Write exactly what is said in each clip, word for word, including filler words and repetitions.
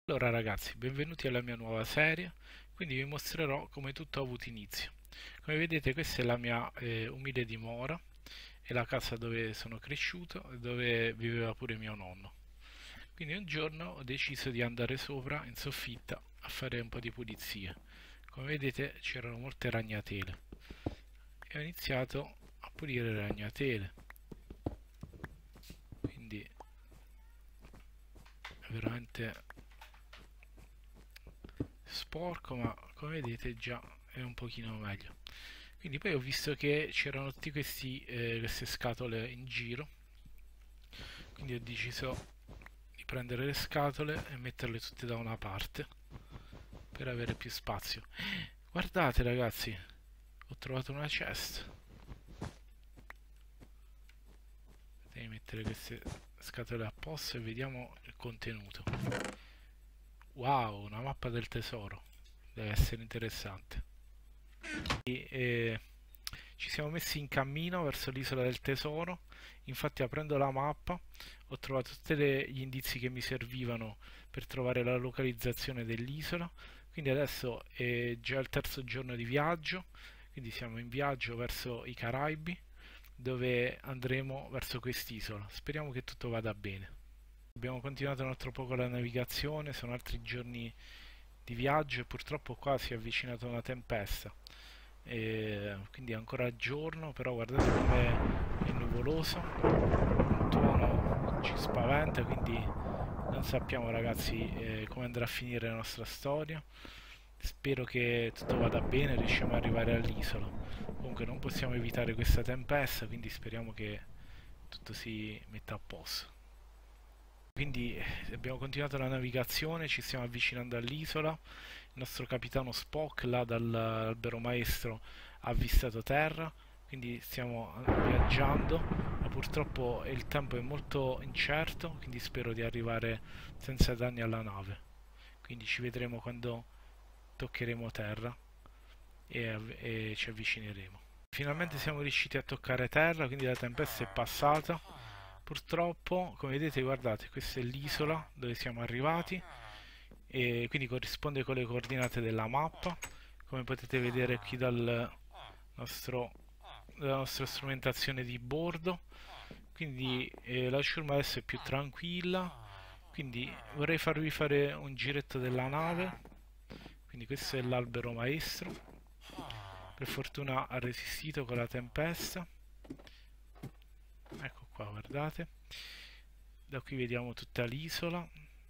Allora ragazzi, benvenuti alla mia nuova serie, quindi vi mostrerò come tutto ha avuto inizio. Come vedete questa è la mia eh, umile dimora, è la casa dove sono cresciuto e dove viveva pure mio nonno. Quindi un giorno ho deciso di andare sopra in soffitta a fare un po' di pulizie. Come vedete c'erano molte ragnatele e ho iniziato a pulire le ragnatele, quindi è veramente sporco, ma come vedete già è un pochino meglio. Quindi poi ho visto che c'erano tutte eh, queste scatole in giro, quindi ho deciso di prendere le scatole e metterle tutte da una parte per avere più spazio. Guardate ragazzi, ho trovato una chest. Devi mettere queste scatole a posto e vediamo il contenuto. Wow, una mappa del tesoro, deve essere interessante. E, eh, ci siamo messi in cammino verso l'isola del tesoro. Infatti, aprendo la mappa, ho trovato tutti gli indizi che mi servivano per trovare la localizzazione dell'isola. Quindi adesso è già il terzo giorno di viaggio, quindi siamo in viaggio verso i Caraibi, dove andremo verso quest'isola. Speriamo che tutto vada bene. Abbiamo continuato un altro poco la navigazione, sono altri giorni di viaggio e purtroppo qua si è avvicinata una tempesta. E quindi è ancora giorno, però guardate come è nuvoloso, un tuono ci spaventa, quindi non sappiamo ragazzi eh, come andrà a finire la nostra storia. Spero che tutto vada bene, riusciamo ad arrivare all'isola. Comunque non possiamo evitare questa tempesta, quindi speriamo che tutto si metta a posto. Quindi eh, abbiamo continuato la navigazione, ci stiamo avvicinando all'isola. Il nostro capitano Spock, là dall'albero maestro, ha avvistato terra, quindi stiamo viaggiando, ma purtroppo il tempo è molto incerto, quindi spero di arrivare senza danni alla nave. Quindi ci vedremo quando toccheremo terra e, e ci avvicineremo. Finalmente siamo riusciti a toccare terra, quindi la tempesta è passata. Purtroppo, come vedete, guardate, questa è l'isola dove siamo arrivati e quindi corrisponde con le coordinate della mappa. Come potete vedere qui dal nostro, dalla nostra strumentazione di bordo. Quindi eh, la ciurma adesso è più tranquilla. Quindi vorrei farvi fare un giretto della nave. Quindi questo è l'albero maestro. Per fortuna ha resistito con la tempesta. Ecco qua, guardate. Da qui vediamo tutta l'isola.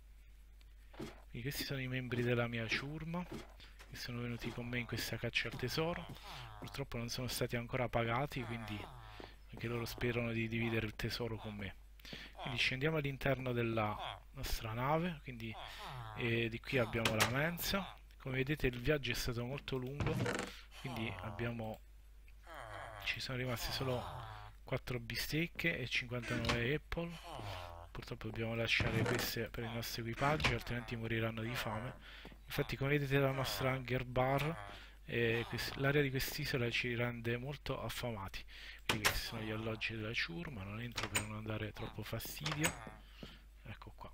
Quindi questi sono i membri della mia ciurma che sono venuti con me in questa caccia al tesoro. Purtroppo non sono stati ancora pagati, quindi anche loro sperano di dividere il tesoro con me. Quindi scendiamo all'interno della nostra nave, quindi eh, di qui abbiamo la mensa. Come vedete il viaggio è stato molto lungo, quindi abbiamo, ci sono rimaste solo quattro bistecche e cinquantanove apple. Purtroppo dobbiamo lasciare queste per il nostro equipaggio, altrimenti moriranno di fame. Infatti, come vedete la nostra hunger bar, eh, l'area di quest'isola ci rende molto affamati. Quindi questi sono gli alloggi della ciurma, non entro per non andare troppo fastidio. Ecco qua.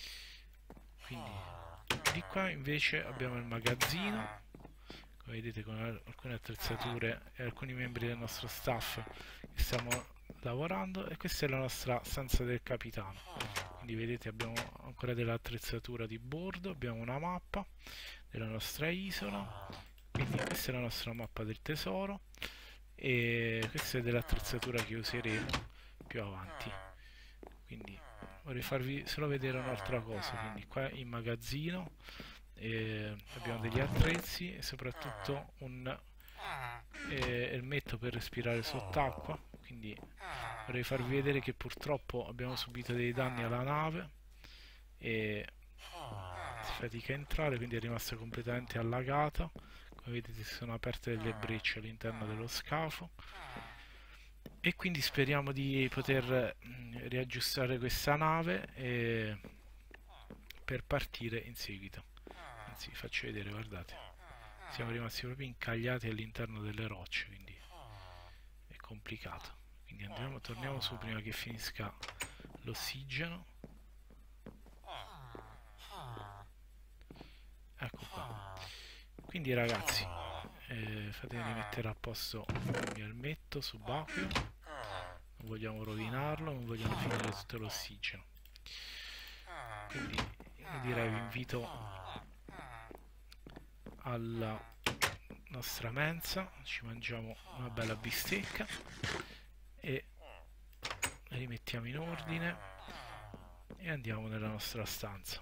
Quindi di qua invece abbiamo il magazzino, come vedete, con alcune attrezzature e alcuni membri del nostro staff che stiamo lavorando, e questa è la nostra stanza del capitano. Quindi vedete abbiamo ancora dell'attrezzatura di bordo, abbiamo una mappa della nostra isola, quindi questa è la nostra mappa del tesoro e questa è dell'attrezzatura che useremo più avanti. Quindi vorrei farvi solo vedere un'altra cosa. Quindi qua in magazzino eh, abbiamo degli attrezzi e soprattutto un eh, elmetto per respirare sott'acqua. Quindi vorrei farvi vedere che purtroppo abbiamo subito dei danni alla nave e si fatica a entrare, quindi è rimasta completamente allagata. Come vedete si sono aperte delle brecce all'interno dello scafo e quindi speriamo di poter mh, riaggiustare questa nave e per partire in seguito. Anzi, vi faccio vedere, guardate, siamo rimasti proprio incagliati all'interno delle rocce, quindi è complicato. Quindi andiamo, torniamo su prima che finisca l'ossigeno. Quindi ragazzi, eh, fatemi mettere a posto il mio elmetto subacqueo, non vogliamo rovinarlo, non vogliamo finire tutto l'ossigeno. Quindi io direi vi invito alla nostra mensa, ci mangiamo una bella bistecca e rimettiamo in ordine e andiamo nella nostra stanza.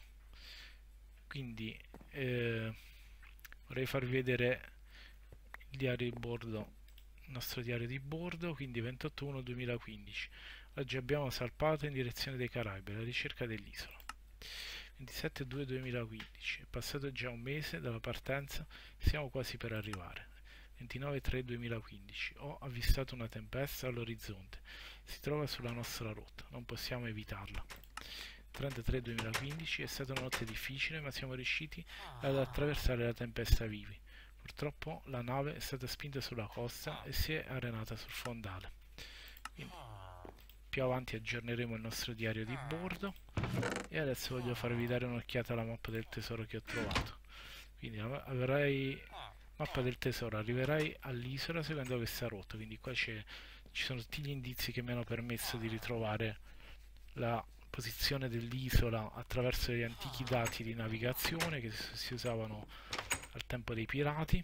Quindi eh, vorrei farvi vedere il diario di bordo, il nostro diario di bordo, quindi ventotto uno duemilaquindici. Oggi abbiamo salpato in direzione dei Caraibi alla ricerca dell'isola. ventisette due duemilaquindici, è passato già un mese dalla partenza, siamo quasi per arrivare. ventinove tre duemilaquindici, ho avvistato una tempesta all'orizzonte, si trova sulla nostra rotta, non possiamo evitarla. trentatré duemilaquindici, è stata una notte difficile ma siamo riusciti ad attraversare la tempesta vivi. Purtroppo la nave è stata spinta sulla costa e si è arenata sul fondale. Quindi, più avanti aggiorneremo il nostro diario di bordo e adesso voglio farvi dare un'occhiata alla mappa del tesoro che ho trovato. Quindi avrai mappa del tesoro, arriverai all'isola seguendo questa rotta, quindi qua ci sono tutti gli indizi che mi hanno permesso di ritrovare la posizione dell'isola attraverso gli antichi dati di navigazione che si usavano al tempo dei pirati.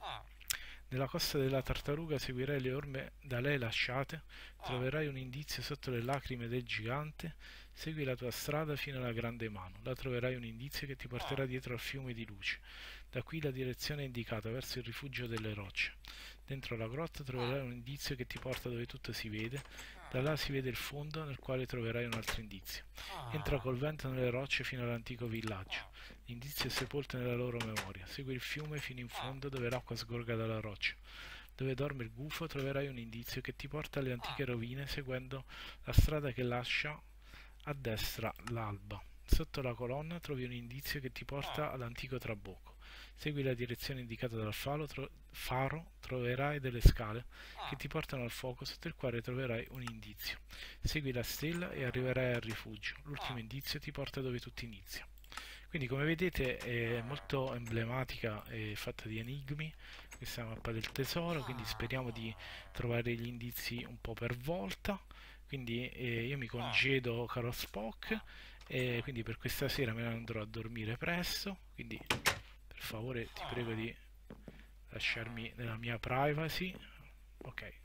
Nella costa della tartaruga seguirai le orme da lei lasciate, troverai un indizio sotto le lacrime del gigante, segui la tua strada fino alla grande mano, là troverai un indizio che ti porterà dietro al fiume di luce, da qui la direzione è indicata verso il rifugio delle rocce. Dentro la grotta troverai un indizio che ti porta dove tutto si vede, da là si vede il fondo nel quale troverai un altro indizio. Entra col vento nelle rocce fino all'antico villaggio. L'indizio è sepolto nella loro memoria. Segui il fiume fino in fondo dove l'acqua sgorga dalla roccia. Dove dorme il gufo troverai un indizio che ti porta alle antiche rovine seguendo la strada che lascia a destra l'alba. Sotto la colonna trovi un indizio che ti porta all'antico trabocco. Segui la direzione indicata dal faro, tro faro, troverai delle scale che ti portano al fuoco sotto il quale troverai un indizio. Segui la stella e arriverai al rifugio. L'ultimo indizio ti porta dove tutto inizia. Quindi come vedete è molto emblematica e fatta di enigmi questa mappa del tesoro, quindi speriamo di trovare gli indizi un po' per volta. Quindi eh, io mi congedo, caro Spock, e quindi per questa sera me ne andrò a dormire presto, quindi per favore ti prego di lasciarmi nella mia privacy. Ok,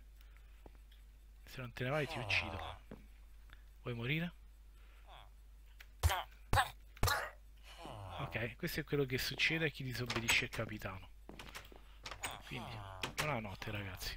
se non te ne vai ti uccido. Vuoi morire? Ok, questo è quello che succede a chi disobbedisce il capitano. Quindi, buonanotte ragazzi.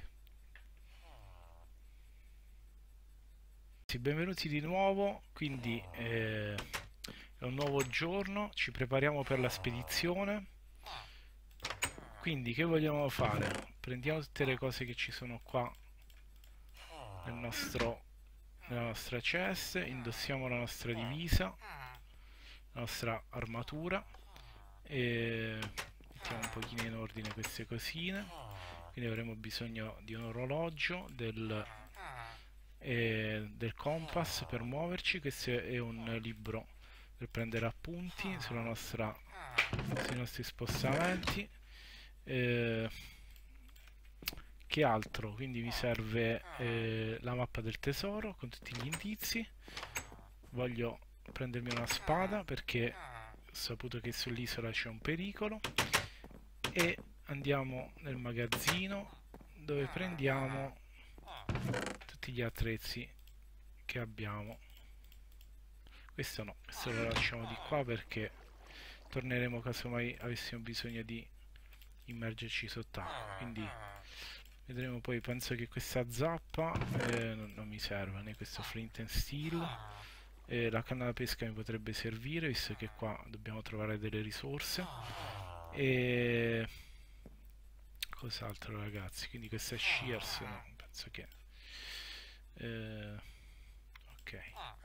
Benvenuti di nuovo, quindi eh, è un nuovo giorno, ci prepariamo per la spedizione. Quindi che vogliamo fare? Prendiamo tutte le cose che ci sono qua nel nostro, nella nostra chest, indossiamo la nostra divisa, la nostra armatura e mettiamo un pochino in ordine queste cosine. Quindi avremo bisogno di un orologio, del, eh, del compass per muoverci. Questo è un libro per prendere appunti sulla nostra, sui nostri spostamenti. Eh, che altro? Quindi mi serve eh, la mappa del tesoro con tutti gli indizi. Voglio prendermi una spada perché ho saputo che sull'isola c'è un pericolo e andiamo nel magazzino dove prendiamo tutti gli attrezzi che abbiamo. Questo no, questo lo lasciamo di qua perché torneremo casomai avessimo bisogno di immergerci sott'acqua, quindi vedremo poi. Penso che questa zappa eh, non, non mi serve, né questo flint and steel. Eh, la canna da pesca mi potrebbe servire visto che qua dobbiamo trovare delle risorse. E cos'altro ragazzi? Quindi questa shears no, penso che eh, ok,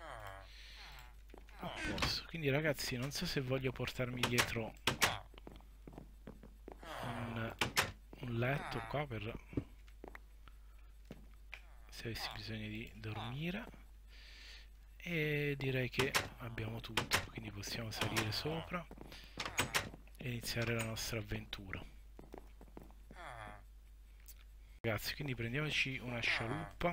a posto. Quindi ragazzi non so se voglio portarmi dietro un, un letto qua per se avessi bisogno di dormire. E direi che abbiamo tutto, quindi possiamo salire sopra e iniziare la nostra avventura. ragazzi, quindi prendiamoci una scialuppa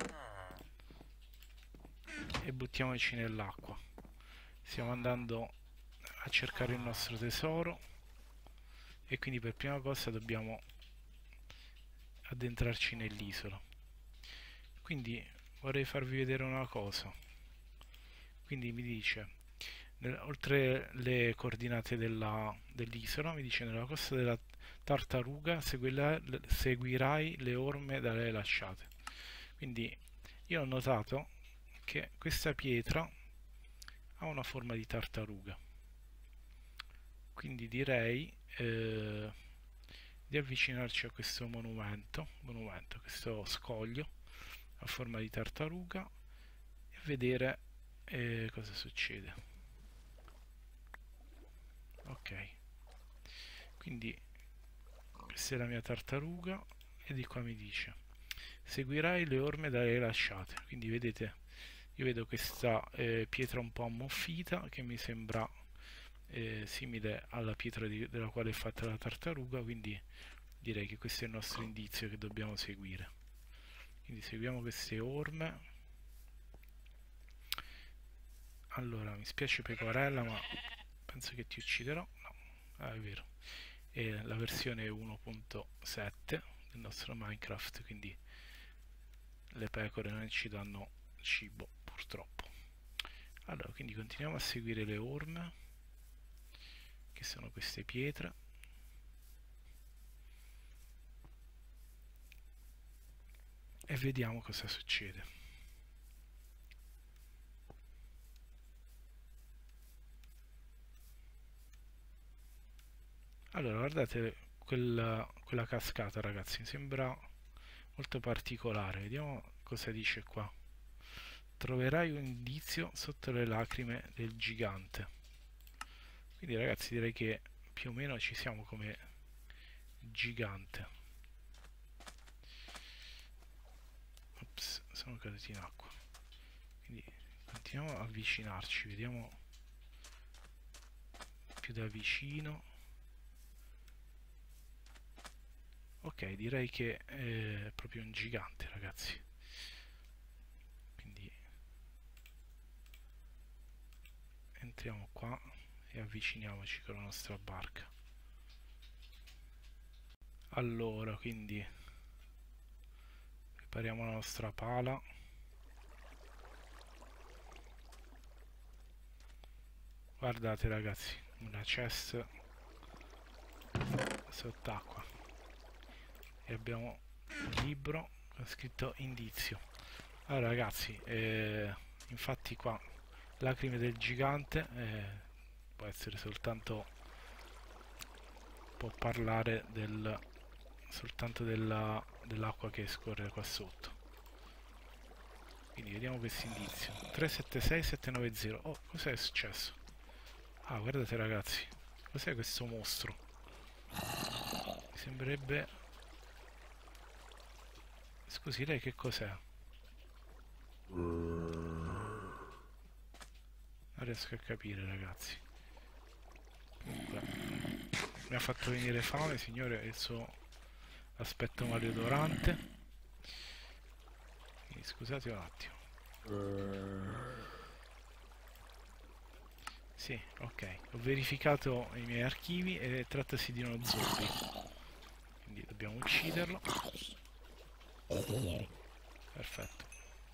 e buttiamoci nell'acqua. Stiamo andando a cercare il nostro tesoro e quindi per prima cosa dobbiamo addentrarci nell'isola. Quindi vorrei farvi vedere una cosa. Quindi mi dice, nel, oltre le coordinate dell'isola, mi dice nella costa della Tartaruga seguirai, seguirai le orme da lei lasciate. Quindi io ho notato che questa pietra ha una forma di tartaruga, quindi direi eh, di avvicinarci a questo monumento, monumento, questo scoglio a forma di tartaruga e vedere eh, cosa succede. Ok, quindi questa è la mia tartaruga e di qua mi dice seguirai le orme da lei lasciate. Quindi vedete, io vedo questa eh, pietra un po' ammuffita che mi sembra eh, simile alla pietra di, della quale è fatta la tartaruga, quindi direi che questo è il nostro indizio che dobbiamo seguire. Quindi seguiamo queste orme. Allora, mi spiace pecorella, ma penso che ti ucciderò. No, ah, è vero. È la versione uno punto sette del nostro Minecraft, quindi le pecore non ci danno cibo purtroppo. Allora, quindi continuiamo a seguire le orme, che sono queste pietre, e vediamo cosa succede. Allora, guardate quella, quella cascata, ragazzi, mi sembra molto particolare. Vediamo cosa dice qua. Troverai un indizio sotto le lacrime del gigante. Quindi, ragazzi, direi che più o meno ci siamo come gigante. Ops, sono caduti in acqua. Quindi continuiamo a avvicinarci, vediamo più da vicino. Ok, direi che è proprio un gigante, ragazzi. Quindi entriamo qua e avviciniamoci con la nostra barca. Allora, quindi prepariamo la nostra pala. Guardate, ragazzi, una chest sott'acqua. E abbiamo un libro con scritto indizio. Allora, ragazzi, eh, infatti qua lacrime del gigante eh, può essere soltanto, può parlare del soltanto della, dell'acqua che scorre qua sotto. Quindi vediamo questo indizio. Tre sette sei sette nove zero. Oh, cos'è successo? Ah, guardate, ragazzi, cos'è questo mostro? Mi sembrerebbe... Scusi, lei che cos'è? Non riesco a capire, ragazzi. Comunque, mi ha fatto venire fame, signore, il suo aspetto maleodorante. Quindi, scusate un attimo. Sì, ok. Ho verificato i miei archivi e trattasi di uno zombie. Quindi dobbiamo ucciderlo. Perfetto.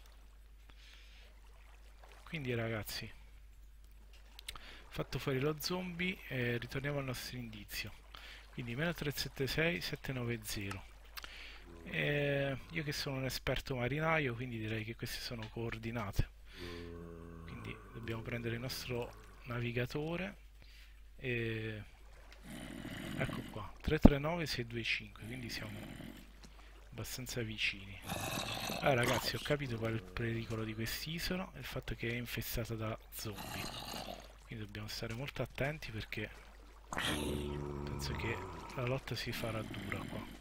Quindi, ragazzi, fatto fuori lo zombie, eh, ritorniamo al nostro indizio. Quindi meno tre sette sei sette nove zero. Eh, io che sono un esperto marinaio, quindi direi che queste sono coordinate. Quindi dobbiamo prendere il nostro navigatore e ecco qua, tre tre nove sei due cinque, quindi siamo abbastanza vicini. Allora, ragazzi, ho capito qual è il pericolo di quest'isola, il fatto che è infestata da zombie, quindi dobbiamo stare molto attenti perché penso che la lotta si farà dura qua.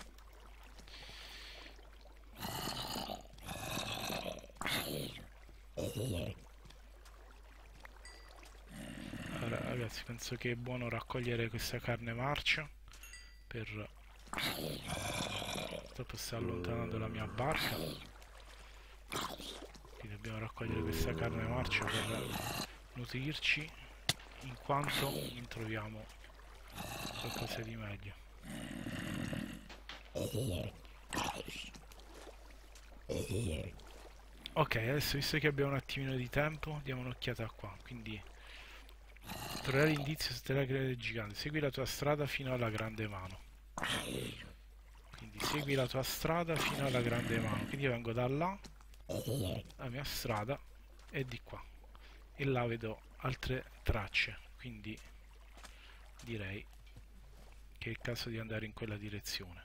Allora, ragazzi, penso che è buono raccogliere questa carne marcia per purtroppo sta allontanando la mia barca, quindi dobbiamo raccogliere questa carne marcia per nutrirci in quanto non troviamo qualcosa di meglio. Ok, adesso visto che abbiamo un attimino di tempo, diamo un'occhiata qua. Quindi troverai l'indizio su della creatura gigante. Segui la tua strada fino alla grande mano. Quindi segui la tua strada fino alla grande mano. Quindi io vengo da là, la mia strada è di qua. E là vedo altre tracce. Quindi direi che è il caso di andare in quella direzione.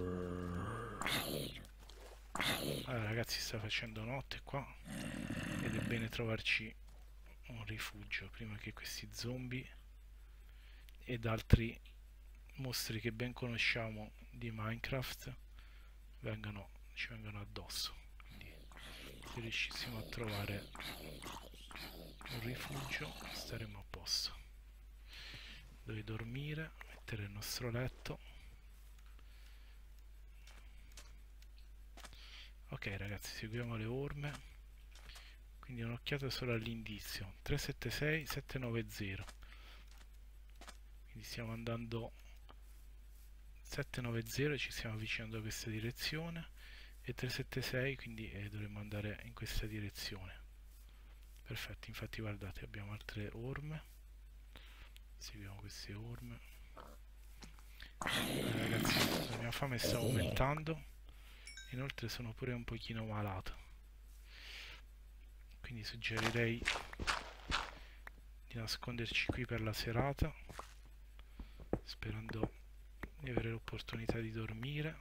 Allora ragazzi, sta facendo notte qua ed è bene trovarci un rifugio prima che questi zombie ed altri mostri che ben conosciamo di Minecraft vengano, ci vengano addosso. Quindi se riuscissimo a trovare un rifugio staremo a posto, dove dormire, mettere il nostro letto. Ok ragazzi, seguiamo le orme, quindi un'occhiata solo all'indizio, tre sette sei sette nove zero, quindi stiamo andando sette nove zero, ci stiamo avvicinando a questa direzione, e tre sette sei, quindi eh, dovremmo andare in questa direzione. Perfetto, infatti guardate, abbiamo altre orme, seguiamo queste orme. Eh, ragazzi, la mia fame sta aumentando. Inoltre sono pure un pochino malato, quindi suggerirei di nasconderci qui per la serata, sperando di avere l'opportunità di dormire.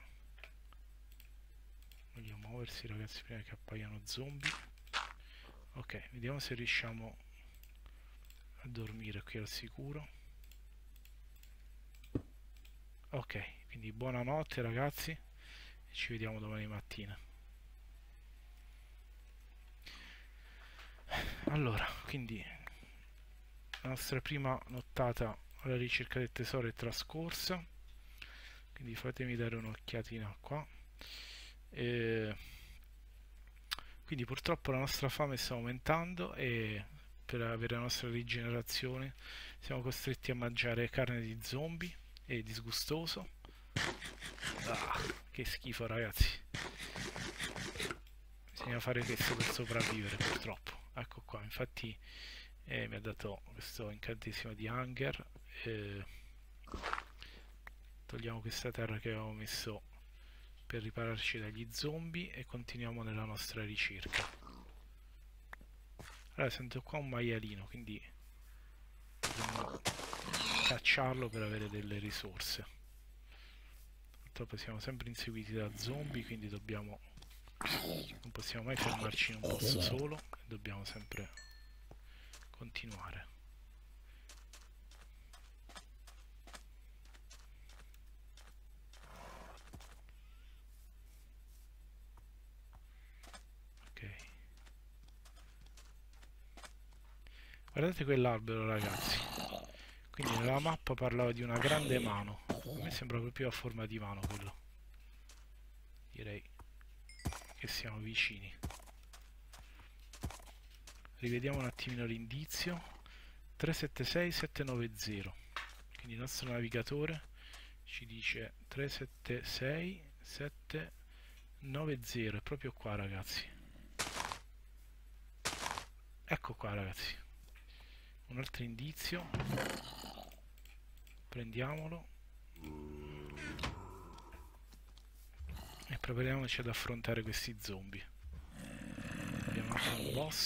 Voglio muoversi ragazzi prima che appaiano zombie. Ok, vediamo se riusciamo a dormire qui al sicuro. Ok, quindi buonanotte ragazzi, ci vediamo domani mattina. Allora, quindi la nostra prima nottata alla ricerca del tesoro è trascorsa, quindi fatemi dare un'occhiatina qua. E quindi purtroppo la nostra fame sta aumentando e per avere la nostra rigenerazione siamo costretti a mangiare carne di zombie. È disgustoso. Ah, che schifo ragazzi, bisogna fare questo per sopravvivere purtroppo. Ecco qua, infatti eh, mi ha dato questo incantesimo di hunger. eh, togliamo questa terra che avevamo messo per ripararci dagli zombie e continuiamo nella nostra ricerca. Allora sento qua un maialino, quindi dobbiamo cacciarlo per avere delle risorse. Purtroppo siamo sempre inseguiti da zombie, quindi dobbiamo, non possiamo mai fermarci in un posto solo, dobbiamo sempre continuare. Ok, guardate quell'albero ragazzi, quindi nella mappa parlava di una grande mano. A me sembra proprio a forma di mano quello. Direi che siamo vicini. Rivediamo un attimino l'indizio. tre sette sei sette nove zero. Quindi il nostro navigatore ci dice tre sette sei sette nove zero. È proprio qua ragazzi. Ecco qua ragazzi. Un altro indizio. Prendiamolo. E prepariamoci ad affrontare questi zombie. Abbiamo anche un boss.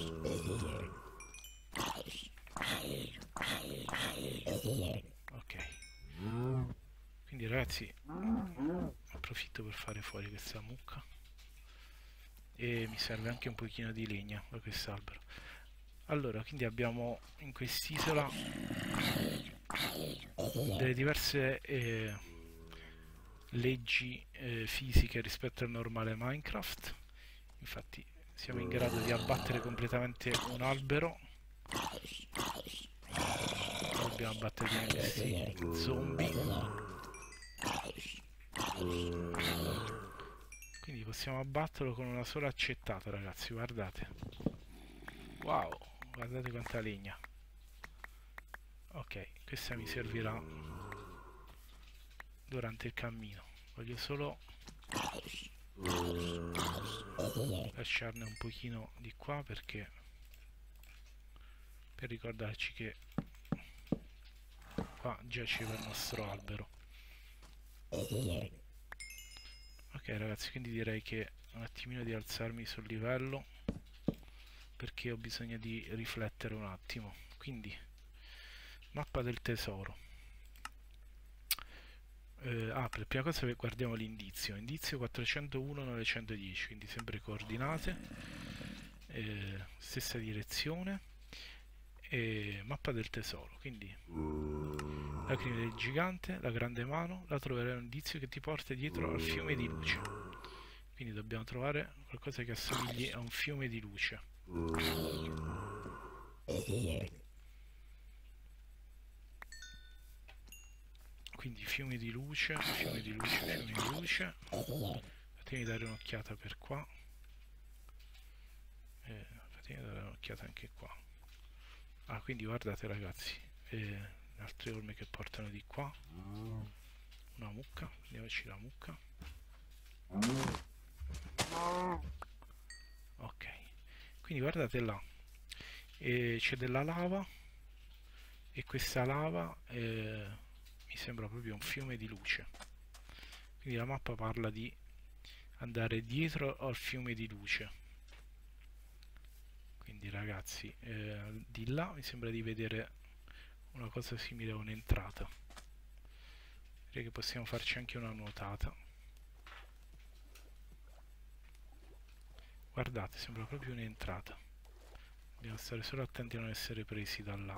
Ok. Quindi ragazzi, approfitto per fare fuori questa mucca. E mi serve anche un pochino di legna da quest'albero. Allora, quindi abbiamo in quest'isola delle diverse eh, leggi eh, fisiche rispetto al normale Minecraft. Infatti siamo in grado di abbattere completamente un albero. Dobbiamo abbattere questi zombie. possiamo abbatterlo con una sola accettata, ragazzi, guardate. Wow, guardate quanta legna. Ok, questa mi servirà durante il cammino. Voglio solo lasciarne un pochino di qua perché per ricordarci che qua giaceva il nostro albero. Ok ragazzi, quindi direi che un attimino di alzarmi sul livello perché ho bisogno di riflettere un attimo. Quindi mappa del tesoro. Eh, ah, per prima cosa guardiamo l'indizio. Indizio quattrocentouno novecentodieci, quindi sempre coordinate, eh, stessa direzione, e mappa del tesoro. Quindi la crina del gigante, la grande mano, la troverai un indizio che ti porta dietro al fiume di luce. Quindi dobbiamo trovare qualcosa che assomigli a un fiume di luce. Quindi fiumi di luce, fiumi di luce, fiumi di luce. Fatemi dare un'occhiata per qua. Eh, fatemi dare un'occhiata anche qua. Ah, quindi guardate ragazzi, eh, altre orme che portano di qua. Una mucca, prendiamoci la mucca. Ok, quindi guardate là, eh, c'è della lava e questa lava eh, mi sembra proprio un fiume di luce. Quindi la mappa parla di andare dietro al fiume di luce. Quindi ragazzi, eh, di là mi sembra di vedere una cosa simile a un'entrata. Direi che possiamo farci anche una nuotata. Guardate, sembra proprio un'entrata. Dobbiamo stare solo attenti a non essere presi dalla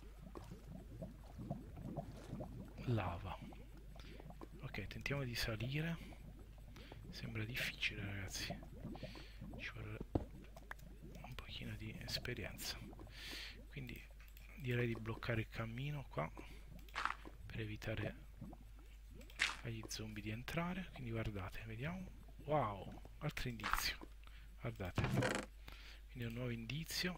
lava. Ok, tentiamo di salire. Sembra difficile ragazzi, ci vuole un pochino di esperienza. Quindi direi di bloccare il cammino qua per evitare agli zombie di entrare. Quindi guardate, vediamo. Wow, altro indizio, guardate, quindi un nuovo indizio.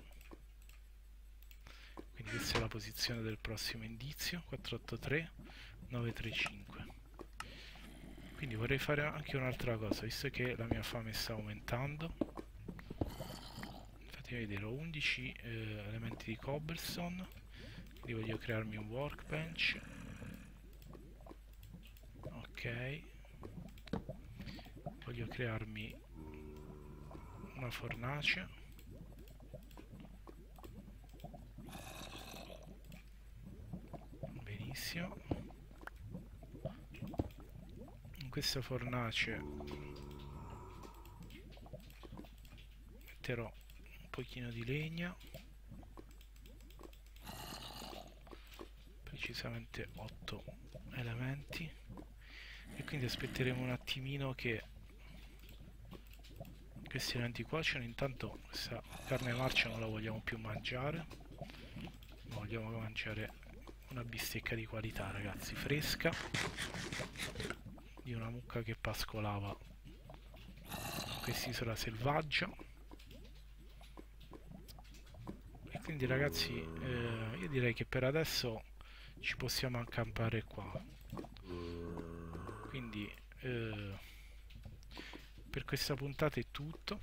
Quindi questa è la posizione del prossimo indizio, quattro otto tre nove tre cinque. Quindi vorrei fare anche un'altra cosa, visto che la mia fame sta aumentando. Fatemi vedere, ho undici eh, elementi di cobblestone, quindi voglio crearmi un workbench. Ok, voglio crearmi una fornace. Benissimo. In questa fornace metterò un pochino di legna, precisamente otto elementi, e quindi aspetteremo un attimino che questi elementi cuociono. Intanto questa carne marcia non la vogliamo più mangiare, ma vogliamo mangiare una bistecca di qualità ragazzi, fresca, di una mucca che pascolava in quest'isola selvaggia. E quindi ragazzi eh, io direi che per adesso ci possiamo accampare qua. Quindi eh, per questa puntata è tutto,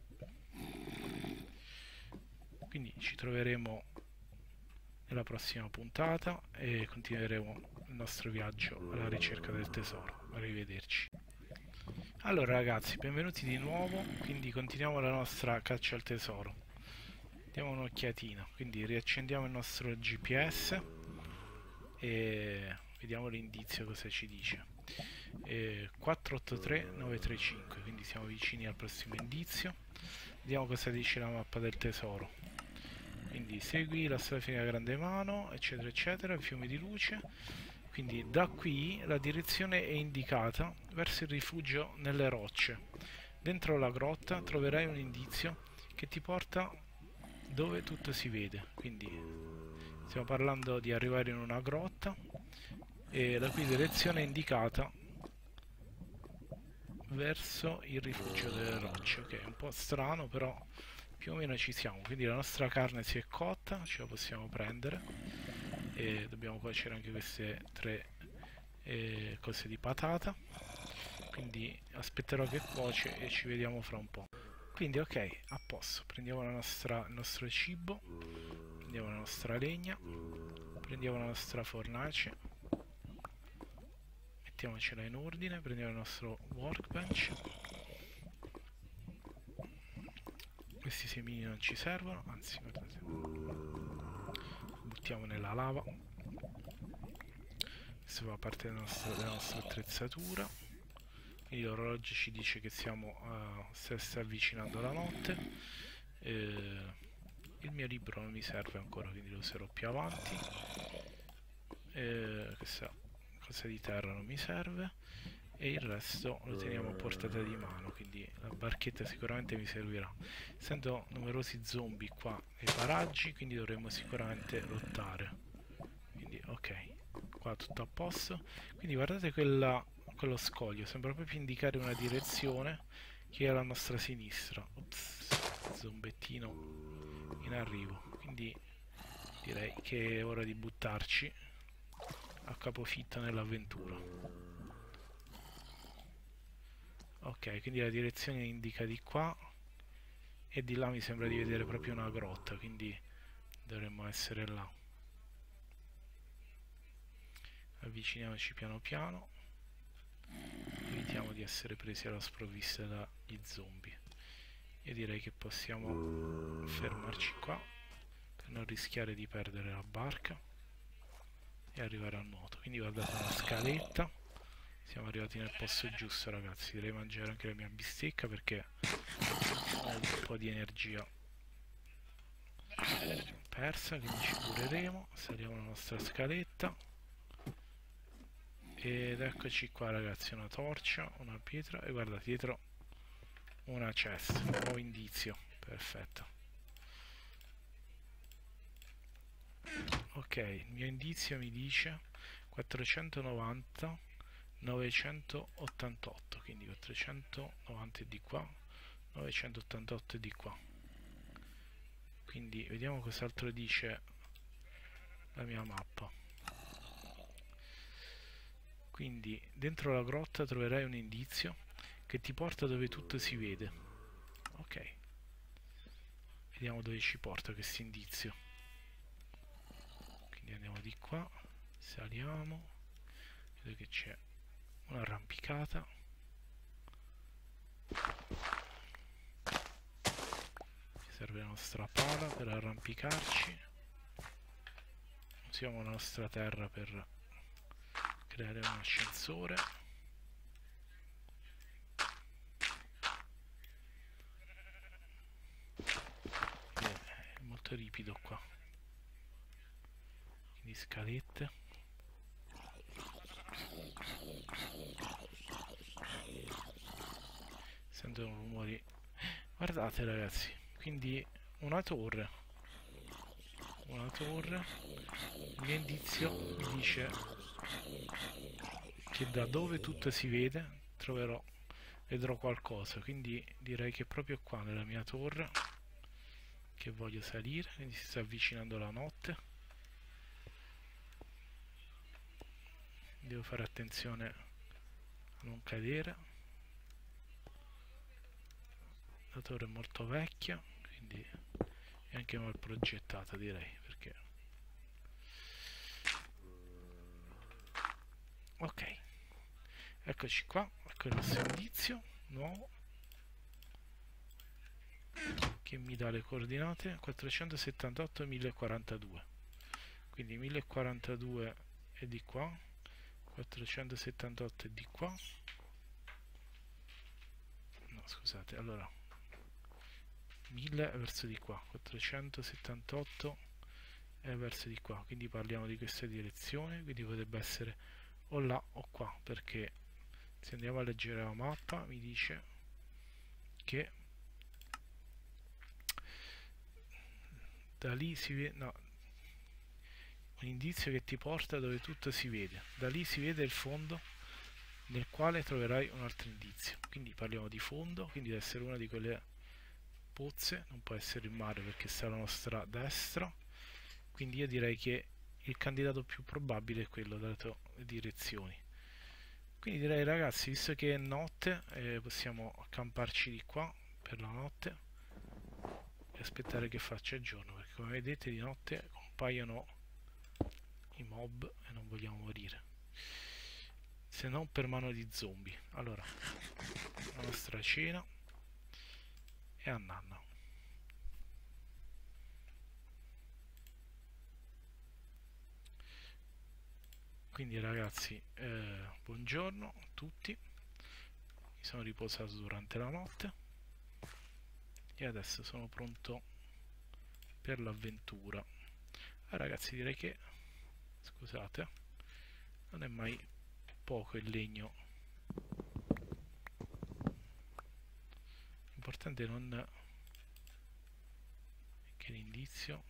quindi ci troveremo nella prossima puntata e continueremo il nostro viaggio alla ricerca del tesoro. Arrivederci. Allora ragazzi, benvenuti di nuovo, quindi continuiamo la nostra caccia al tesoro. Diamo un'occhiatina, quindi riaccendiamo il nostro G P S e vediamo l'indizio cosa ci dice. eh, quattro otto tre nove tre cinque, quindi siamo vicini al prossimo indizio. Vediamo cosa dice la mappa del tesoro. Quindi segui la strada fine della grande mano, eccetera eccetera, fiumi di luce. Quindi da qui la direzione è indicata verso il rifugio nelle rocce. Dentro la grotta troverai un indizio che ti porta dove tutto si vede. Quindi stiamo parlando di arrivare in una grotta e la cui direzione è indicata verso il rifugio delle rocce. Ok, è un po' strano, però più o meno ci siamo. Quindi la nostra carne si è cotta, ce la possiamo prendere. E dobbiamo cuocere anche queste tre eh, cose di patata. Quindi aspetterò che cuoce e ci vediamo fra un po'. Quindi ok, a posto. Prendiamo la nostra, il nostro cibo, prendiamo la nostra legna, prendiamo la nostra fornace, mettiamocela in ordine, prendiamo il nostro workbench. Questi semini non ci servono, anzi guardate, buttiamo nella lava. Questo fa parte della nostra, della nostra attrezzatura. Quindi l'orologio ci dice che siamo uh, si sta avvicinando la notte. Eh, il mio libro non mi serve ancora, quindi lo userò più avanti. Eh, questa cosa di terra non mi serve. E il resto lo teniamo a portata di mano, quindi la barchetta sicuramente mi servirà. Essendo numerosi zombie qua nei paraggi, quindi dovremo sicuramente lottare. Quindi ok, qua tutto a posto. Quindi guardate quella, quello scoglio, sembra proprio indicare una direzione che è alla nostra sinistra. Ops, zombettino in arrivo. Quindi direi che è ora di buttarci a capofitto nell'avventura. Ok, quindi la direzione indica di qua e di là mi sembra di vedere proprio una grotta, quindi dovremmo essere là. Avviciniamoci piano piano, evitiamo di essere presi alla sprovvista dagli zombie. Io direi che possiamo fermarci qua per non rischiare di perdere la barca e arrivare a nuoto. Quindi guardate la scaletta. Siamo arrivati nel posto giusto, ragazzi. Direi mangiare anche la mia bistecca perché ho un po' di energia persa, quindi ci cureremo. Saliamo la nostra scaletta ed eccoci qua, ragazzi. Una torcia, una pietra e guardate dietro una chest, un nuovo indizio. Perfetto. Ok, il mio indizio mi dice quattrocentonovanta novecentottantotto, quindi quattrocentonovanta è di qua, novecentottantotto è di qua. Quindi vediamo cos'altro dice la mia mappa. Quindi dentro la grotta troverai un indizio che ti porta dove tutto si vede. Ok, vediamo dove ci porta questo indizio. Quindi andiamo di qua, saliamo, vedo che c'è un'arrampicata. Ci serve la nostra pala per arrampicarci. Usiamo la nostra terra per creare un ascensore. Bene, è molto ripido qua. Quindi scalette. Sentono rumori. Guardate, ragazzi, quindi una torre. Una torre. Il mio indizio mi dice che da dove tutto si vede troverò, vedrò qualcosa, quindi direi che è proprio qua nella mia torre che voglio salire. Quindi si sta avvicinando la notte, devo fare attenzione a non cadere. La torre è molto vecchia, quindi è anche mal progettata, direi, perché ok, eccoci qua, ecco il nostro indizio nuovo che mi dà le coordinate quattrocentosettantotto mille quarantadue, quindi mille quarantadue è di qua, quattrocentosettantotto è di qua, no scusate, allora mille è verso di qua, quattrocentosettantotto è verso di qua, quindi parliamo di questa direzione, quindi potrebbe essere o là o qua, perché se andiamo a leggere la mappa mi dice che da lì si vede, no, un indizio che ti porta dove tutto si vede, da lì si vede il fondo nel quale troverai un altro indizio. Quindi parliamo di fondo, quindi deve essere una di quelle pozze, non può essere il mare perché sta alla nostra destra, quindi io direi che il candidato più probabile è quello, dato le direzioni. Quindi direi, ragazzi, visto che è notte, eh, possiamo accamparci di qua per la notte e aspettare che faccia giorno, perché come vedete di notte compaiono i mob e non vogliamo morire, se non per mano di zombie. Allora, la nostra cena è a nanna. Quindi ragazzi, eh, buongiorno a tutti, mi sono riposato durante la notte e adesso sono pronto per l'avventura. Ah, ragazzi, direi che, scusate, non è mai poco il legno, l'importante non che l'indizio,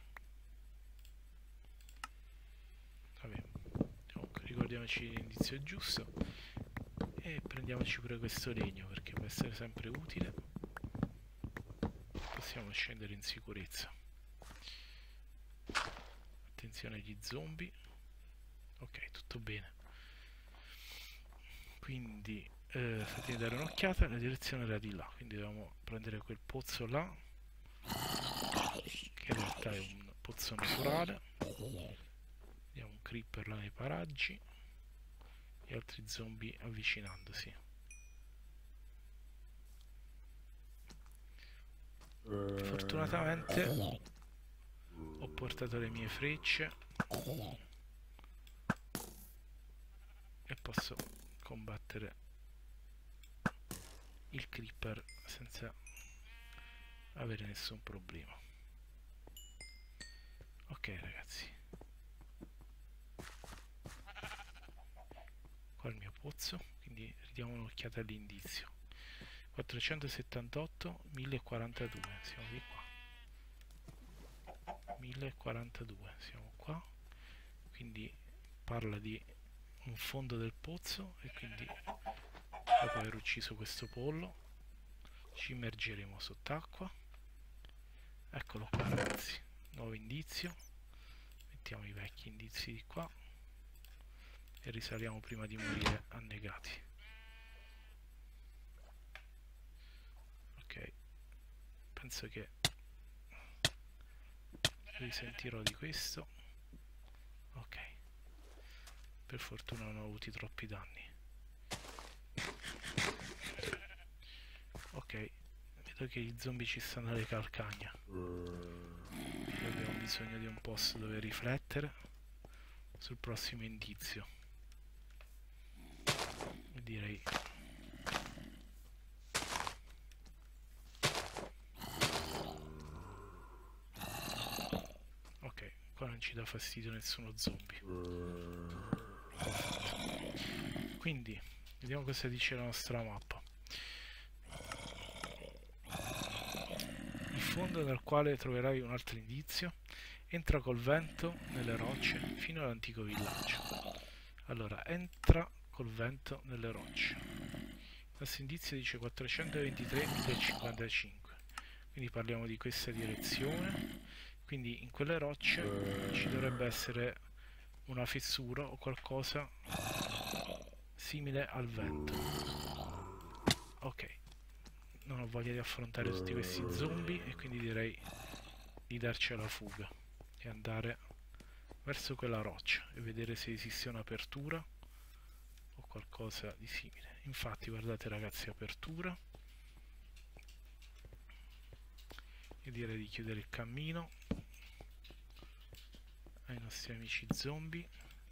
vabbè, comunque ricordiamoci l'indizio giusto e prendiamoci pure questo legno perché può essere sempre utile, possiamo scendere in sicurezza. Attenzione agli zombie. Ok, tutto bene. Quindi eh, fatemi dare un'occhiata, la direzione era di là, quindi dobbiamo prendere quel pozzo là, che in realtà è un pozzo naturale. Vediamo un creeper là nei paraggi e altri zombie avvicinandosi. Fortunatamente ho portato le mie frecce e posso combattere il creeper senza avere nessun problema. Ok ragazzi, qua è il mio pozzo, quindi ridiamo un'occhiata all'indizio. quattrocentosettantotto mille quarantadue, siamo di qua. mille quarantadue, siamo qua. Quindi parla di un fondo del pozzo e quindi dopo aver ucciso questo pollo ci immergeremo sott'acqua. Eccolo qua ragazzi, nuovo indizio, mettiamo i vecchi indizi di qua e risaliamo prima di morire annegati. Ok, penso che risentirò di questo. Ok, per fortuna non ho avuto troppi danni. Ok, vedo che gli zombie ci stanno alle calcagna. Abbiamo bisogno di un posto dove riflettere sul prossimo indizio. E direi ok, qua non ci dà fastidio nessuno zombie. Quindi vediamo cosa dice la nostra mappa. Il fondo nel quale troverai un altro indizio. Entra col vento nelle rocce fino all'antico villaggio. Allora, entra col vento nelle rocce. Il nostro indizio dice quattrocentoventitré mille cinquantacinque. Quindi parliamo di questa direzione. Quindi in quelle rocce ci dovrebbe essere una fessura o qualcosa simile al vento. Ok, non ho voglia di affrontare tutti questi zombie e quindi direi di darci alla fuga e andare verso quella roccia e vedere se esiste un'apertura o qualcosa di simile. Infatti guardate ragazzi, apertura, e direi di chiudere il cammino ai nostri amici zombie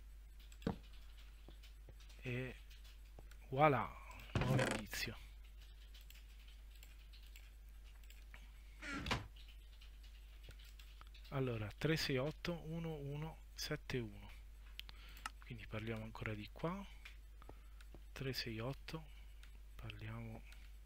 e voilà, nuovo indizio. Allora, tre sei otto uno uno sette uno, quindi parliamo ancora di qua. Tre sei otto, parliamo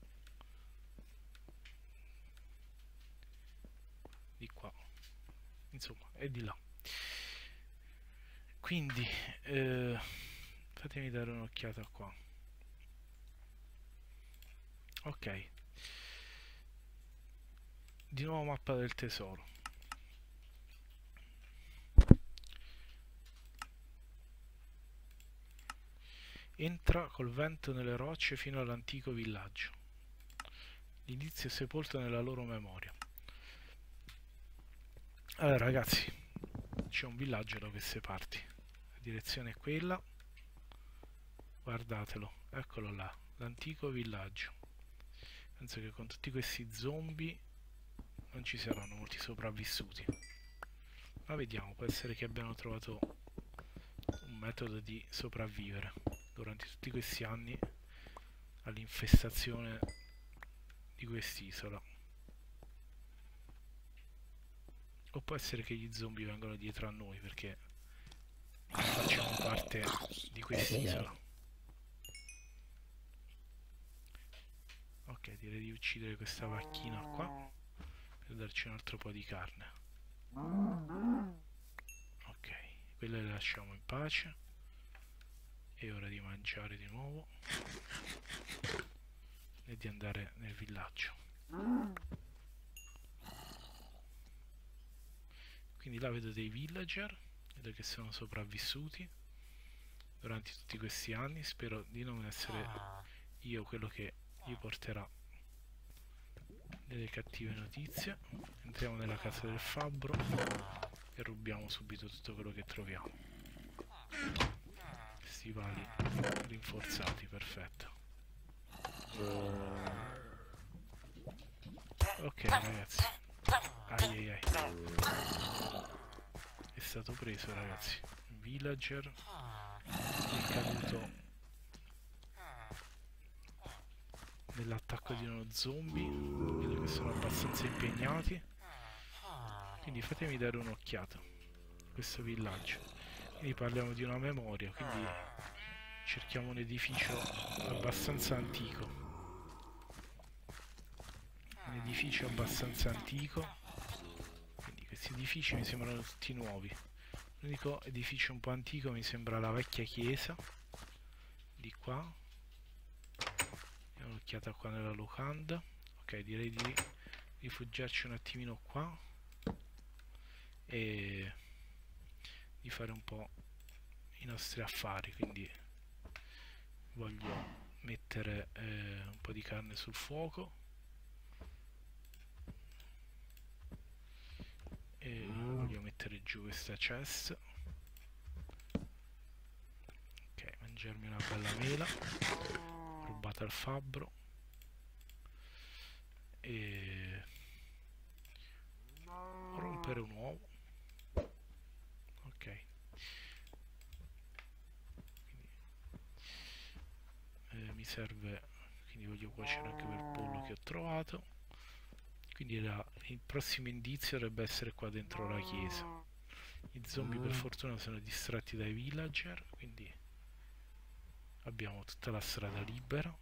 di qua, insomma è di là. Quindi eh, fatemi dare un'occhiata qua. Ok, di nuovo mappa del tesoro. Entra col vento nelle rocce fino all'antico villaggio. L'indizio è sepolto nella loro memoria. Allora ragazzi, c'è un villaggio da queste parti. La direzione è quella. Guardatelo, eccolo là, l'antico villaggio. Penso che con tutti questi zombie non ci saranno molti sopravvissuti. Ma vediamo, può essere che abbiano trovato un metodo di sopravvivere durante tutti questi anni all'infestazione di quest'isola. O può essere che gli zombie vengono dietro a noi perché facciamo parte di quest'isola. Ok, direi di uccidere questa vacchina qua per darci un altro po' di carne. Ok, quelle le lasciamo in pace. È ora di mangiare di nuovo e di andare nel villaggio. Quindi là vedo dei villager, vedo che sono sopravvissuti durante tutti questi anni. Spero di non essere io quello che gli porterà delle cattive notizie. Entriamo nella casa del fabbro e rubiamo subito tutto quello che troviamo. Stivali rinforzati, perfetto. Ok ragazzi, ai ai ai, è stato preso ragazzi. Villager è caduto nell'attacco di uno zombie. Vedo che sono abbastanza impegnati, quindi fatemi dare un'occhiata a questo villaggio. Quindi parliamo di una memoria, quindi cerchiamo un edificio abbastanza antico. Un edificio abbastanza antico, quindi questi edifici mi sembrano tutti nuovi. L'unico edificio un po' antico mi sembra la vecchia chiesa di qua. Diamo un'occhiata qua nella locanda. Ok, direi di rifugiarci un attimino qua e di fare un po' i nostri affari. Quindi voglio mettere eh, un po' di carne sul fuoco e voglio mettere giù questa chest. Ok, mangiarmi una bella mela rubata al fabbro e rompere un uovo. Ok, quindi, eh, mi serve, quindi voglio cuocere anche quel pollo che ho trovato. Quindi la, il prossimo indizio dovrebbe essere qua dentro la chiesa. I zombie per fortuna sono distratti dai villager, quindi abbiamo tutta la strada libera.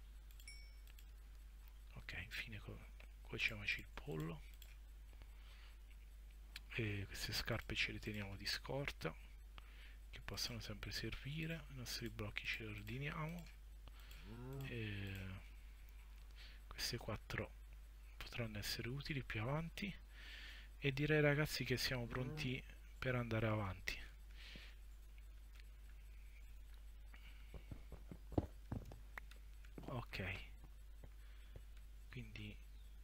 Ok, infine cuociamoci il pollo e queste scarpe ce le teniamo di scorta che possono sempre servire. I nostri blocchi ce li ordiniamo e queste quattro potranno essere utili più avanti e direi ragazzi che siamo pronti per andare avanti. Ok, quindi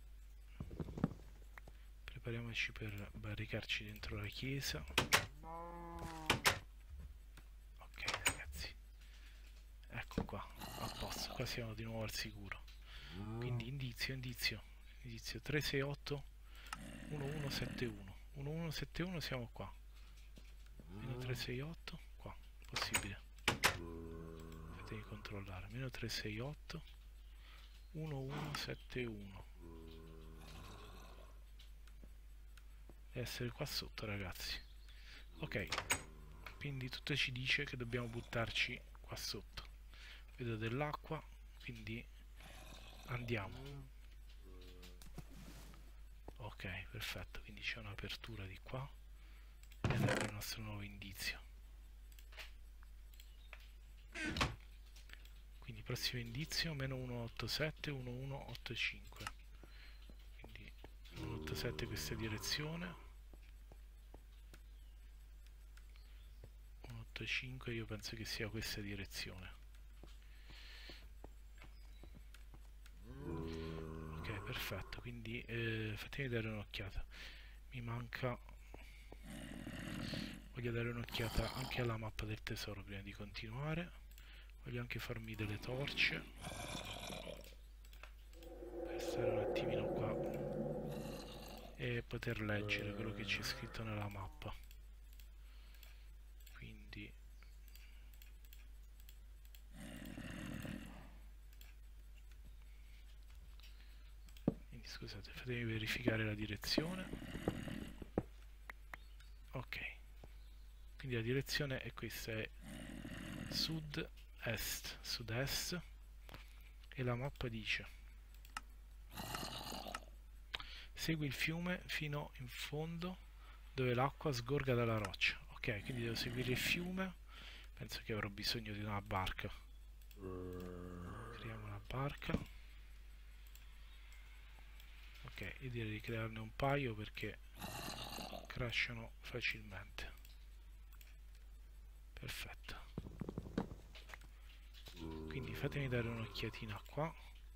prepariamoci per barricarci dentro la chiesa. Ok ragazzi, ecco qua, a posto, qua siamo di nuovo al sicuro. Quindi indizio, indizio, indizio tre sei otto uno uno sette uno uno uno sette uno, siamo qua. Meno tre sei otto, qua, possibile. Fatemi controllare, meno tre sei otto uno uno sette uno. Deve essere qua sotto ragazzi. Ok, quindi tutto ci dice che dobbiamo buttarci qua sotto. Vedo dell'acqua, quindi andiamo. Ok, perfetto, quindi c'è un'apertura di qua ed è il nostro nuovo indizio. Quindi prossimo indizio meno uno otto sette uno uno otto cinque, quindi uno otto sette questa direzione, uno otto cinque io penso che sia questa direzione. Ok, perfetto, quindi eh, fatemi dare un'occhiata. Mi manca, voglio dare un'occhiata anche alla mappa del tesoro prima di continuare. Voglio anche farmi delle torce per stare un attimino qua e poter leggere quello che c'è scritto nella mappa. Quindi quindi scusate, fatemi verificare la direzione. Ok, quindi la direzione è questa, è sud-est, sud-est, e la mappa dice segui il fiume fino in fondo dove l'acqua sgorga dalla roccia. Ok, quindi devo seguire il fiume, penso che avrò bisogno di una barca. Creiamo una barca. Ok, io direi di crearne un paio perché crashano facilmente. Perfetto, quindi fatemi dare un'occhiatina qua.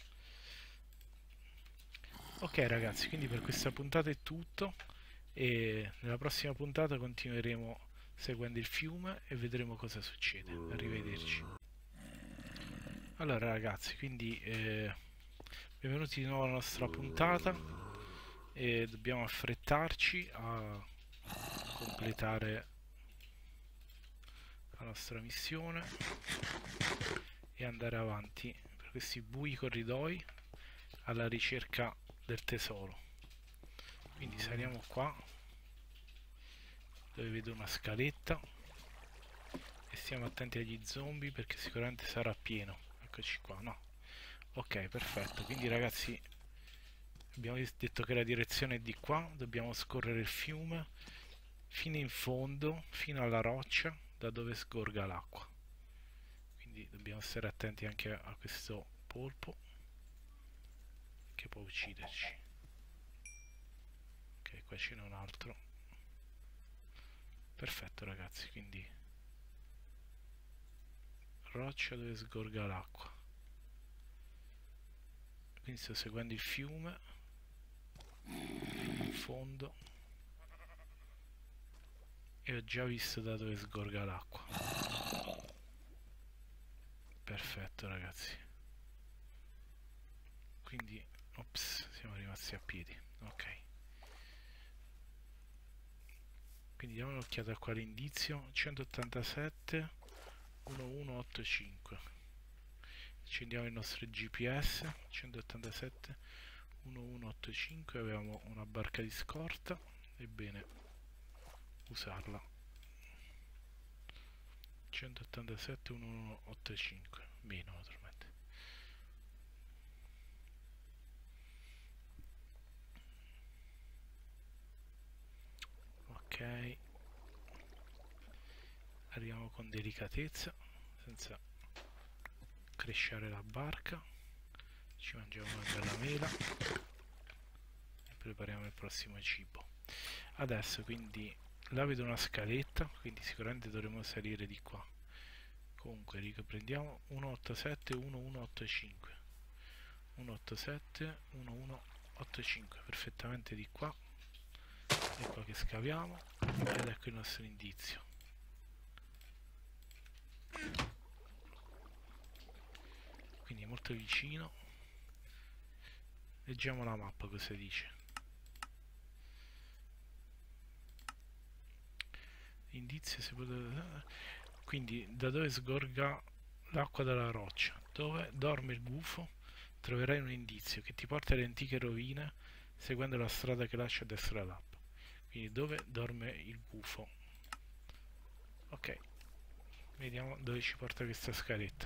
Ok ragazzi, quindi per questa puntata è tutto e nella prossima puntata continueremo seguendo il fiume e vedremo cosa succede. Arrivederci. Allora ragazzi, quindi eh, benvenuti di nuovo alla nostra puntata e dobbiamo affrettarci a completare la nostra missione e andare avanti per questi bui corridoi alla ricerca del tesoro. Quindi saliamo qua dove vedo una scaletta e stiamo attenti agli zombie perché sicuramente sarà pieno. Eccoci qua, no? Ok, perfetto. Quindi ragazzi abbiamo detto che la direzione è di qua, dobbiamo scorrere il fiume fino in fondo, fino alla roccia da dove sgorga l'acqua. Quindi dobbiamo stare attenti anche a questo polpo che può ucciderci. Ok, qua ce n'è un altro. Perfetto ragazzi, quindi roccia dove sgorga l'acqua. Quindi sto seguendo il fiume in fondo e ho già visto da dove sgorga l'acqua. Perfetto ragazzi, quindi ops, siamo rimasti a piedi. Ok, quindi diamo un'occhiata qua all'indizio centottantasette untumilacentoottantacinque. Accendiamo il nostro G P S centottantasette untumilacentoottantacinque. Avevamo una barca di scorta, è bene usarla. centottantasette untumilacentoottantacinque meno naturalmente. Ok, arriviamo con delicatezza senza crescere la barca, ci mangiamo una bella mela e prepariamo il prossimo cibo. Adesso quindi là vedo una scaletta, quindi sicuramente dovremo salire di qua. Comunque riprendiamo centottantasette untumilacentoottantacinque centottantasette untumilacentoottantacinque, perfettamente di qua. È qua che scaviamo ed ecco il nostro indizio. Quindi molto vicino. Leggiamo la mappa cosa dice. Indizio se potete... Quindi da dove sgorga l'acqua dalla roccia, dove dorme il gufo, troverai un indizio che ti porta alle antiche rovine seguendo la strada che lascia a destra della mappa. Quindi dove dorme il gufo. Ok, vediamo dove ci porta questa scaletta.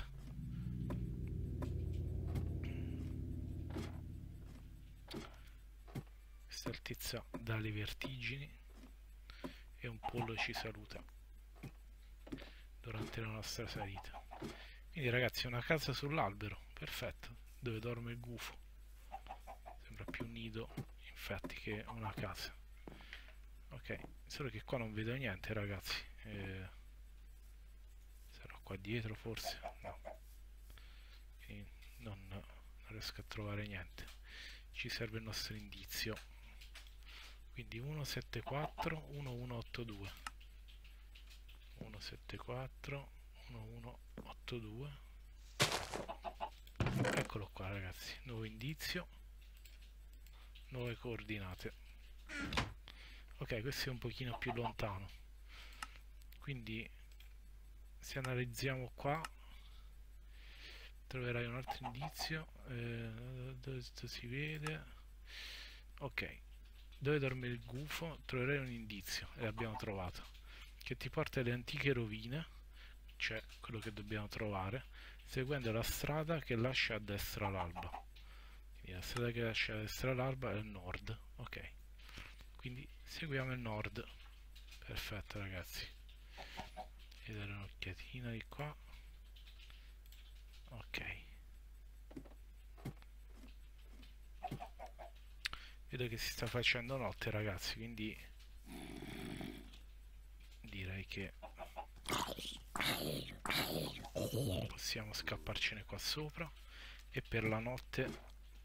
Questa altezza dà le vertigini e un pollo ci saluta durante la nostra salita. Quindi ragazzi, una casa sull'albero, perfetto, dove dorme il gufo. Sembra più un nido infatti che una casa. Ok, solo che qua non vedo niente ragazzi. eh, sarà qua dietro forse? No, quindi non, non riesco a trovare niente. Ci serve il nostro indizio, quindi uno sette quattro uno uno otto due, uno sette quattro uno uno otto due. Eccolo qua ragazzi, nuovo indizio, nuove coordinate. Ok, questo è un pochino più lontano, quindi se analizziamo qua troverai un altro indizio. eh, dove si vede? Ok, dove dorme il gufo troverai un indizio, e l'abbiamo trovato, che ti porta alle antiche rovine, cioè quello che dobbiamo trovare, seguendo la strada che lascia a destra l'alba. Quindi la strada che lascia a destra l'alba è il nord. Ok, quindi seguiamo il nord. Perfetto ragazzi, e dare un'occhiatina di qua. Ok, vedo che si sta facendo notte ragazzi, quindi direi che possiamo scapparcene qua sopra e per la notte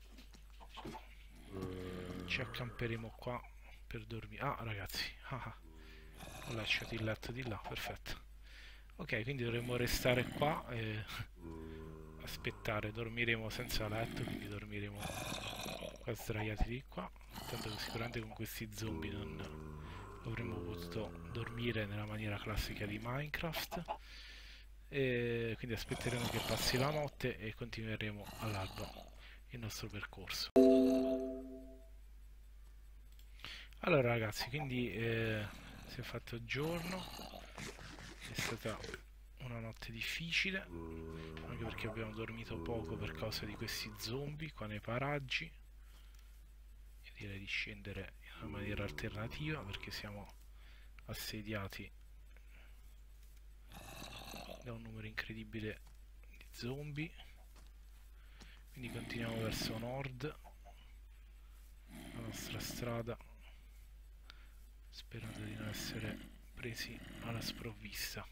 ci accamperemo qua per dormire. Ah ragazzi, ah, ah, ho lasciato il letto di là, perfetto. Ok, quindi dovremmo restare qua e aspettare, dormiremo senza letto, quindi dormiremo qua sdraiati di qua, tanto che sicuramente con questi zombie non avremmo potuto dormire nella maniera classica di Minecraft, e quindi aspetteremo che passi la notte e continueremo all'alba il nostro percorso. Allora ragazzi, quindi eh, si è fatto giorno, è stata una notte difficile, anche perché abbiamo dormito poco per causa di questi zombie qua nei paraggi. Io direi di scendere in una maniera alternativa perché siamo assediati da un numero incredibile di zombie, quindi continuiamo verso nord la nostra strada, sperando di non essere presi alla sprovvista.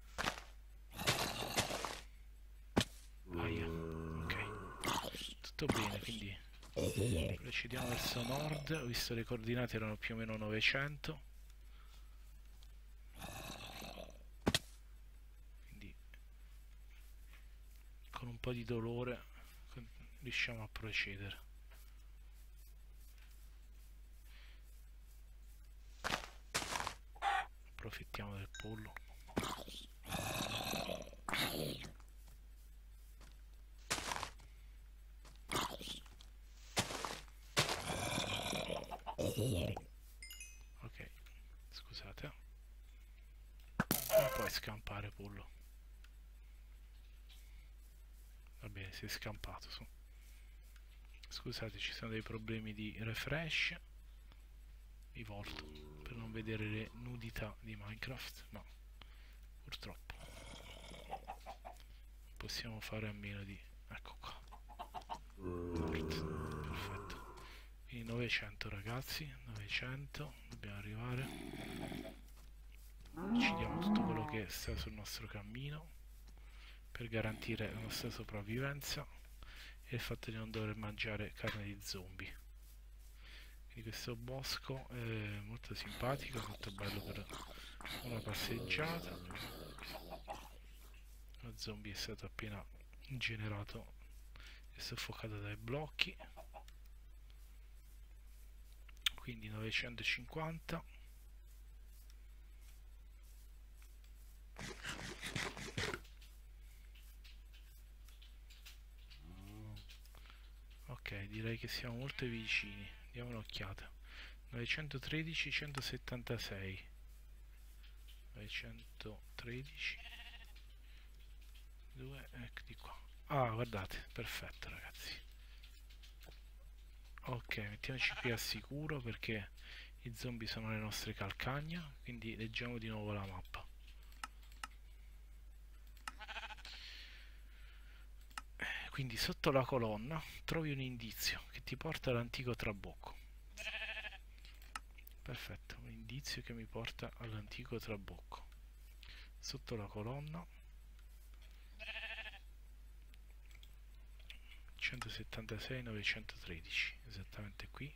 Aia, ok, tutto bene, quindi procediamo verso nord. Ho visto le coordinate erano più o meno novecento, quindi con un po' di dolore riusciamo a procedere. Approfittiamo del pollo. Ok, scusate, non puoi scampare pollo. Va bene, si è scampato su. Scusate, ci sono dei problemi di refresh. Mi volto per non vedere le nudità di Minecraft, ma purtroppo possiamo fare a meno di... ecco qua, nord, perfetto. Quindi novecento ragazzi, novecento, dobbiamo arrivare. Uccidiamo tutto quello che sta sul nostro cammino per garantire la nostra sopravvivenza e il fatto di non dover mangiare carne di zombie. Quindi questo bosco è molto simpatico, molto bello per una passeggiata. Lo zombie è stato appena generato e soffocato dai blocchi, quindi novecentocinquanta. Ok, direi che siamo molto vicini, diamo un'occhiata. Novecentotredici, centosettantasei, novecentotredici, due, ecco di qua. Ah, guardate, perfetto ragazzi. Ok, mettiamoci qui al sicuro perché i zombie sono le nostre calcagna, quindi leggiamo di nuovo la mappa. quindi sotto la colonna trovi un indizio che ti porta all'antico trabocco. Perfetto, un indizio che mi porta all'antico trabocco. Sotto la colonna centosettantasei novecentotredici, esattamente qui.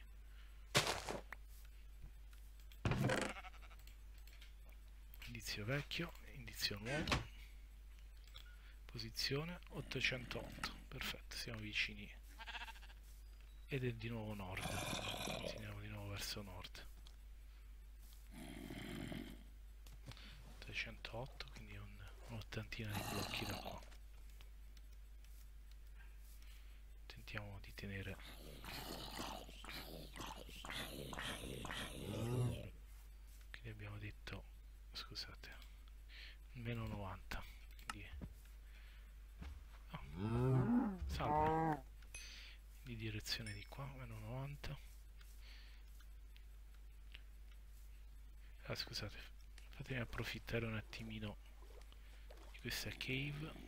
Indizio vecchio, indizio nuovo, posizione ottocentotto, perfetto, siamo vicini ed è di nuovo nord, continuiamo di nuovo verso nord. ottocentotto, quindi un, un'ottantina di blocchi da qua. Tentiamo di tenere quindi abbiamo detto, scusate, meno novanta, quindi oh, salve, di direzione di qua, meno novanta. Ah, scusate, fatemi approfittare un attimino di questa cave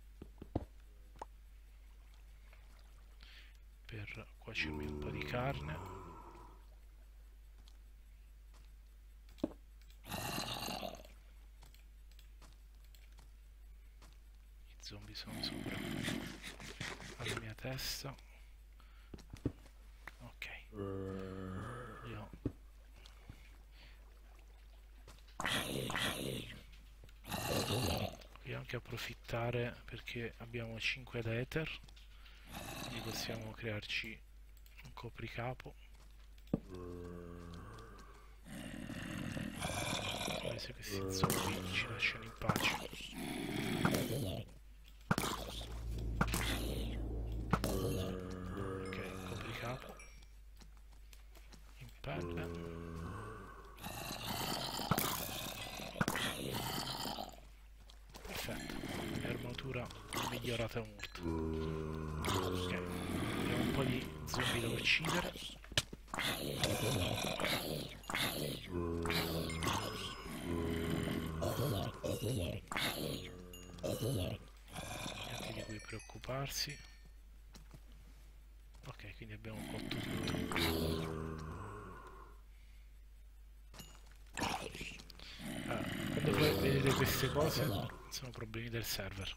per cuocermi un po' di carne. I zombie sono sopra alla mia testa. Ok, io voglio anche approfittare perché abbiamo cinque leather, quindi possiamo crearci un copricapo. Se questi zombie ci lasciano in pace. Ok, copricapo in pelle. Perfetto, l'armatura è migliorata molto. Ok, abbiamo un po' di zombie da uccidere. Niente di cui preoccuparsi. Ok, quindi abbiamo cotto tutto. Allora, quando voi vedete queste cose sono problemi del server.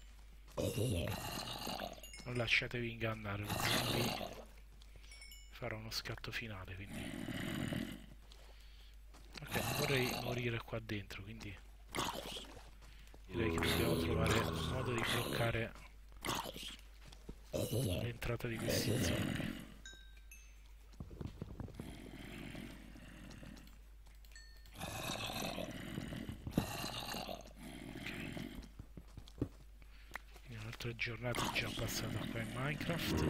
Non lasciatevi ingannare, lo zombie farà uno scatto finale, quindi ok, non vorrei morire qua dentro, quindi direi che dobbiamo trovare un modo di bloccare l'entrata di questi zombie. Un'altra giornata già passata qua in Minecraft.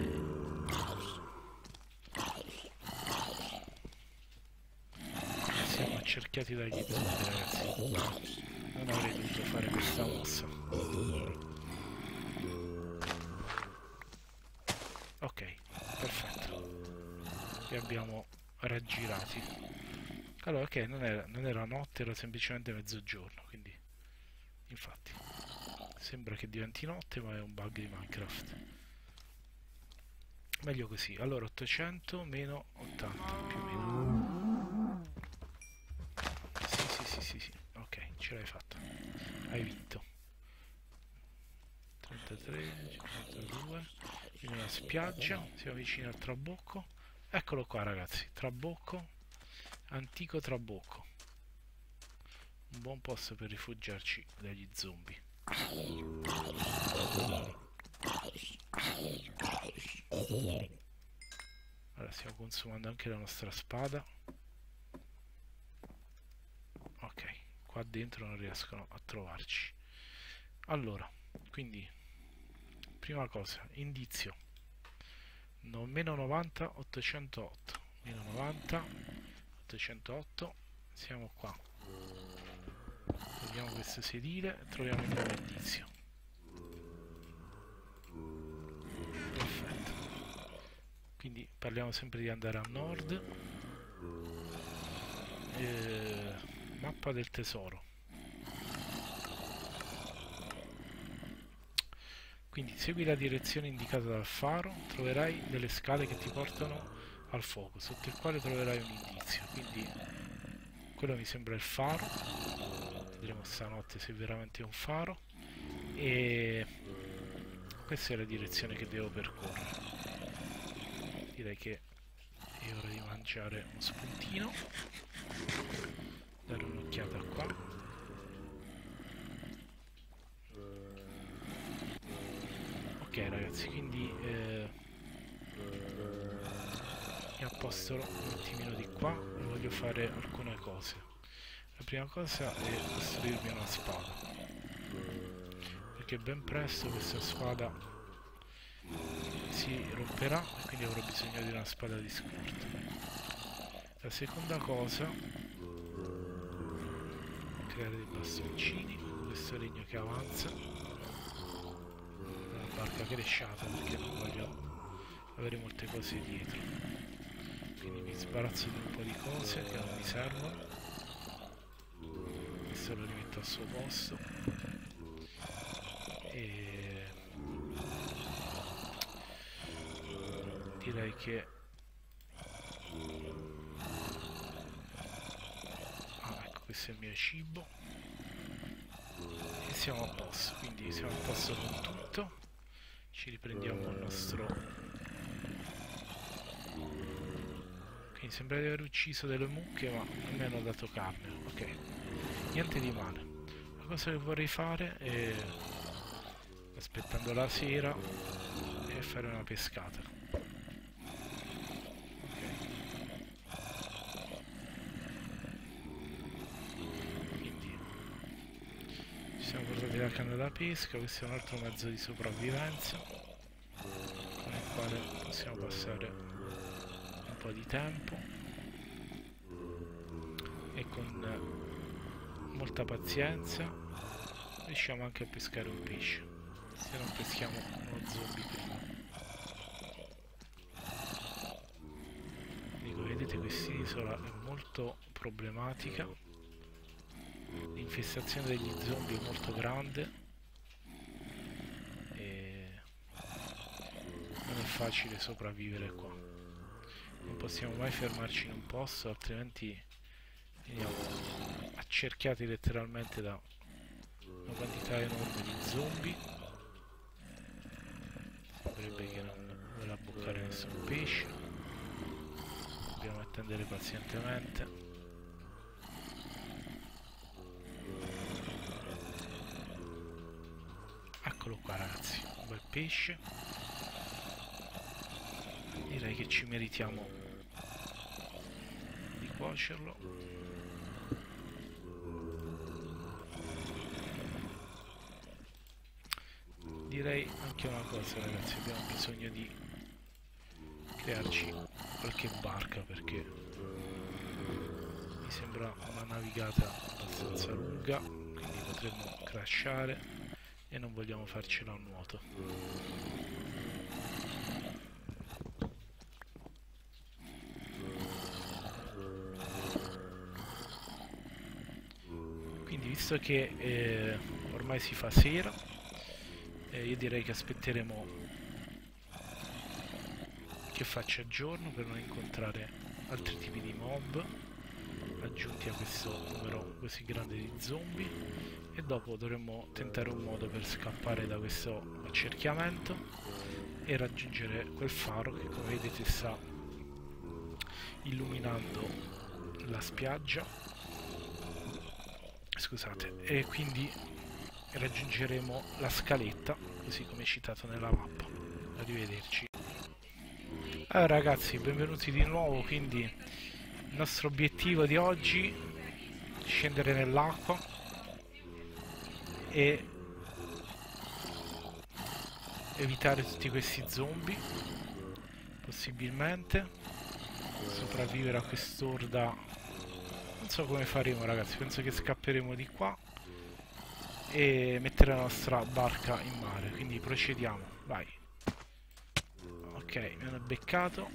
Siamo accerchiati dagli zombie, ragazzi. Non avrei dovuto fare questa mossa. Ok, perfetto. Li abbiamo raggirati. Allora, ok, non era, non era notte, era semplicemente mezzogiorno, quindi infatti sembra che diventi notte, ma è un bug di Minecraft. Meglio così. Allora, ottocento meno ottanta, più o meno. Sì, sì, sì, sì, sì. Ok, ce l'hai fatta. Hai vinto. trentatré, trentadue. In una spiaggia, siamo vicini al trabocco. Eccolo qua, ragazzi. Trabocco, antico trabocco. Un buon posto per rifugiarci dagli zombie. Allora, stiamo consumando anche la nostra spada. Ok, qua dentro non riescono a trovarci. Allora, quindi prima cosa, indizio no, meno novanta ottocentotto, meno novanta ottocentotto, siamo qua. Vediamo questo sedile, troviamo il nuovo indizio. Perfetto, quindi parliamo sempre di andare a nord. eh, mappa del tesoro. Quindi segui la direzione indicata dal faro, troverai delle scale che ti portano al fuoco, sotto il quale troverai un indizio. Quindi quello mi sembra il faro, vedremo stanotte se veramente è un faro, e questa è la direzione che devo percorrere. Direi che è ora di mangiare uno spuntino, dare un'occhiata qua. Ok ragazzi, quindi eh, mi apposterò un attimino di qua e voglio fare alcune cose. La prima cosa è costruirmi una spada, perché ben presto questa spada si romperà e quindi avrò bisogno di una spada di scorta. La seconda cosa è creare dei bastoncini con questo legno che avanza, una barca cresciata perché non voglio avere molte cose dietro, quindi mi sbarazzo di un po' di cose che non mi servono, questo lo rimetto al suo posto e direi che ah, ecco, questo è il mio cibo e siamo a posto, quindi siamo a posto con tutto. Ci riprendiamo il nostro. Quindi sembra di aver ucciso delle mucche, ma non mi hanno dato carne. Ok, niente di male. La cosa che vorrei fare è, aspettando la sera, è fare una pescata. Ok. Quindi ci siamo portati la canna da pesca, questo è un altro mezzo di sopravvivenza con il quale possiamo passare un po' di tempo e con molta pazienza riusciamo anche a pescare un pesce, se non peschiamo uno zombie prima. Dico, vedete, quest'isola è molto problematica, l'infestazione degli zombie è molto grande e non è facile sopravvivere qua. Non possiamo mai fermarci in un posto, altrimenti veniamo accerchiati letteralmente da una quantità enorme di zombie. Sembrerebbe che non vuole abboccare nessun pesce, dobbiamo attendere pazientemente. Eccolo qua ragazzi, un bel pesce, direi che ci meritiamo di cuocerlo. Direi anche una cosa ragazzi, abbiamo bisogno di crearci qualche barca perché mi sembra una navigata abbastanza lunga, quindi potremmo crashare e non vogliamo farcela a nuoto. Quindi visto che eh, ormai si fa sera, Eh, io direi che aspetteremo che faccia giorno per non incontrare altri tipi di mob aggiunti a questo numero così grande di zombie e dopo dovremmo tentare un modo per scappare da questo accerchiamento e raggiungere quel faro che come vedete sta illuminando la spiaggia, scusate, e quindi raggiungeremo la scaletta così come citato nella mappa. Arrivederci. Allora ragazzi, benvenuti di nuovo. Quindi il nostro obiettivo di oggi è scendere nell'acqua e evitare tutti questi zombie, possibilmente sopravvivere a quest'orda. Non so come faremo ragazzi, penso che scapperemo di qua e mettere la nostra barca in mare, quindi procediamo, vai. Ok, mi hanno beccato,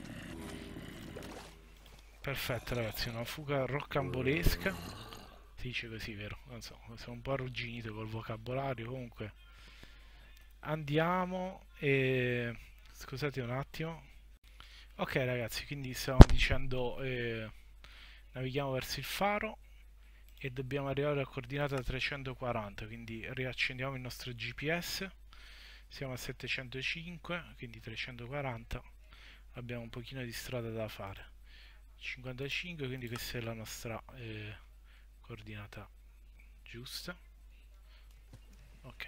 perfetto ragazzi, una fuga roccambolesca, si dice così vero? Non so, sono un po' arrugginito col vocabolario, comunque andiamo e scusate un attimo. Ok ragazzi, quindi stavamo dicendo eh, navighiamo verso il faro e dobbiamo arrivare a coordinata trecentoquaranta, quindi riaccendiamo il nostro G P S. Siamo a settecentocinque, quindi trecentoquaranta, abbiamo un pochino di strada da fare. cinquantacinque, quindi questa è la nostra eh, coordinata giusta. Ok,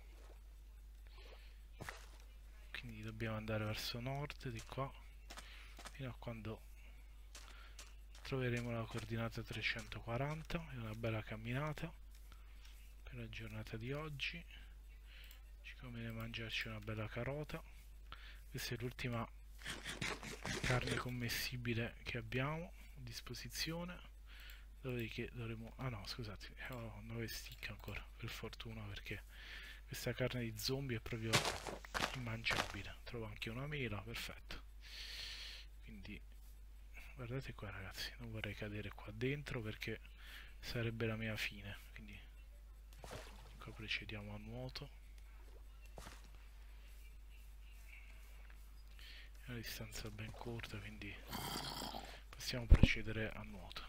quindi dobbiamo andare verso nord di qua fino a quando troveremo la coordinata trecentoquaranta. È una bella camminata per la giornata di oggi. Ci conviene mangiarci una bella carota. Questa è l'ultima carne commestibile che abbiamo a disposizione, dopodiché dovremo... ah no scusate, ho nove stick ancora, per fortuna, perché questa carne di zombie è proprio immangiabile. Trovo anche una mela, perfetto. Quindi guardate qua ragazzi, non vorrei cadere qua dentro perché sarebbe la mia fine, quindi qua procediamo a nuoto. È una distanza ben corta, quindi possiamo procedere a nuoto.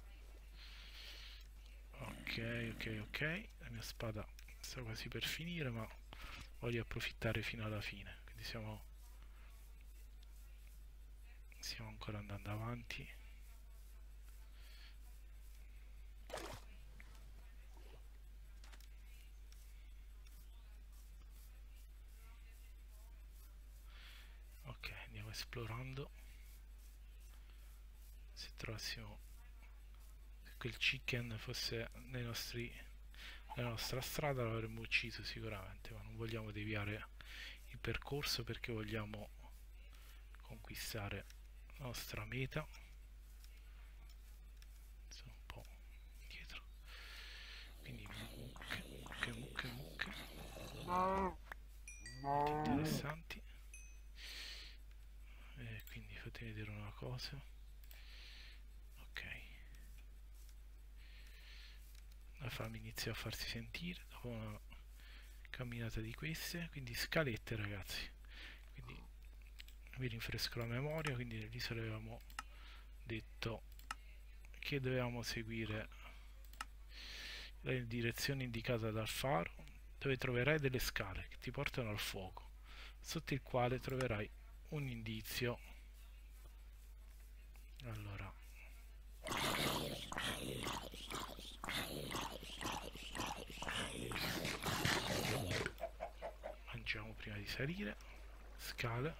Ok, ok, ok, la mia spada sta quasi per finire, ma voglio approfittare fino alla fine, quindi siamo stiamo ancora andando avanti. Ok, andiamo esplorando. Se trovassimo, se quel chicken fosse nei nostri, nella nostra strada, l'avremmo ucciso sicuramente, ma non vogliamo deviare il percorso perché vogliamo conquistare la nostra meta. Sono un po' indietro, quindi mucche, mucche, mucche, mucche molto interessanti. E quindi fatemi vedere una cosa. Ok, la fame inizia a farsi sentire dopo una camminata di queste, quindi scalette ragazzi. Quindi vi rinfresco la memoria, quindi nell'isola avevamo detto che dovevamo seguire la direzione indicata dal faro, dove troverai delle scale che ti portano al fuoco, sotto il quale troverai un indizio. Allora, mangiamo prima di salire. Scale.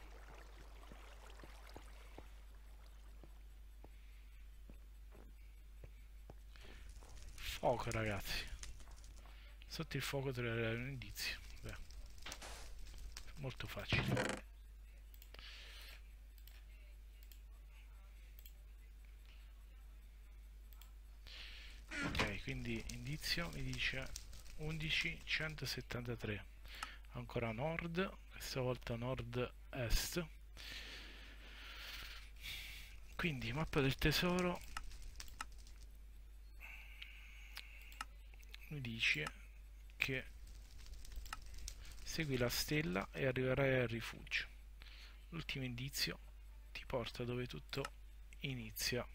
Fuoco ragazzi, sotto il fuoco troverai un indizio. Beh, molto facile. Ok, quindi indizio mi dice undici centosettantatré, ancora nord, questa volta nord-est. Quindi mappa del tesoro mi dice che segui la stella e arriverai al rifugio. L'ultimo indizio ti porta dove tutto inizia.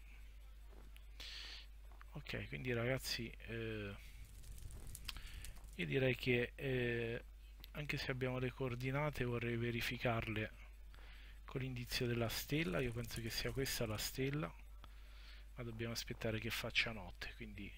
Ok, quindi ragazzi, eh, io direi che eh, anche se abbiamo le coordinate vorrei verificarle con l'indizio della stella. Io penso che sia questa la stella, ma dobbiamo aspettare che faccia notte, quindi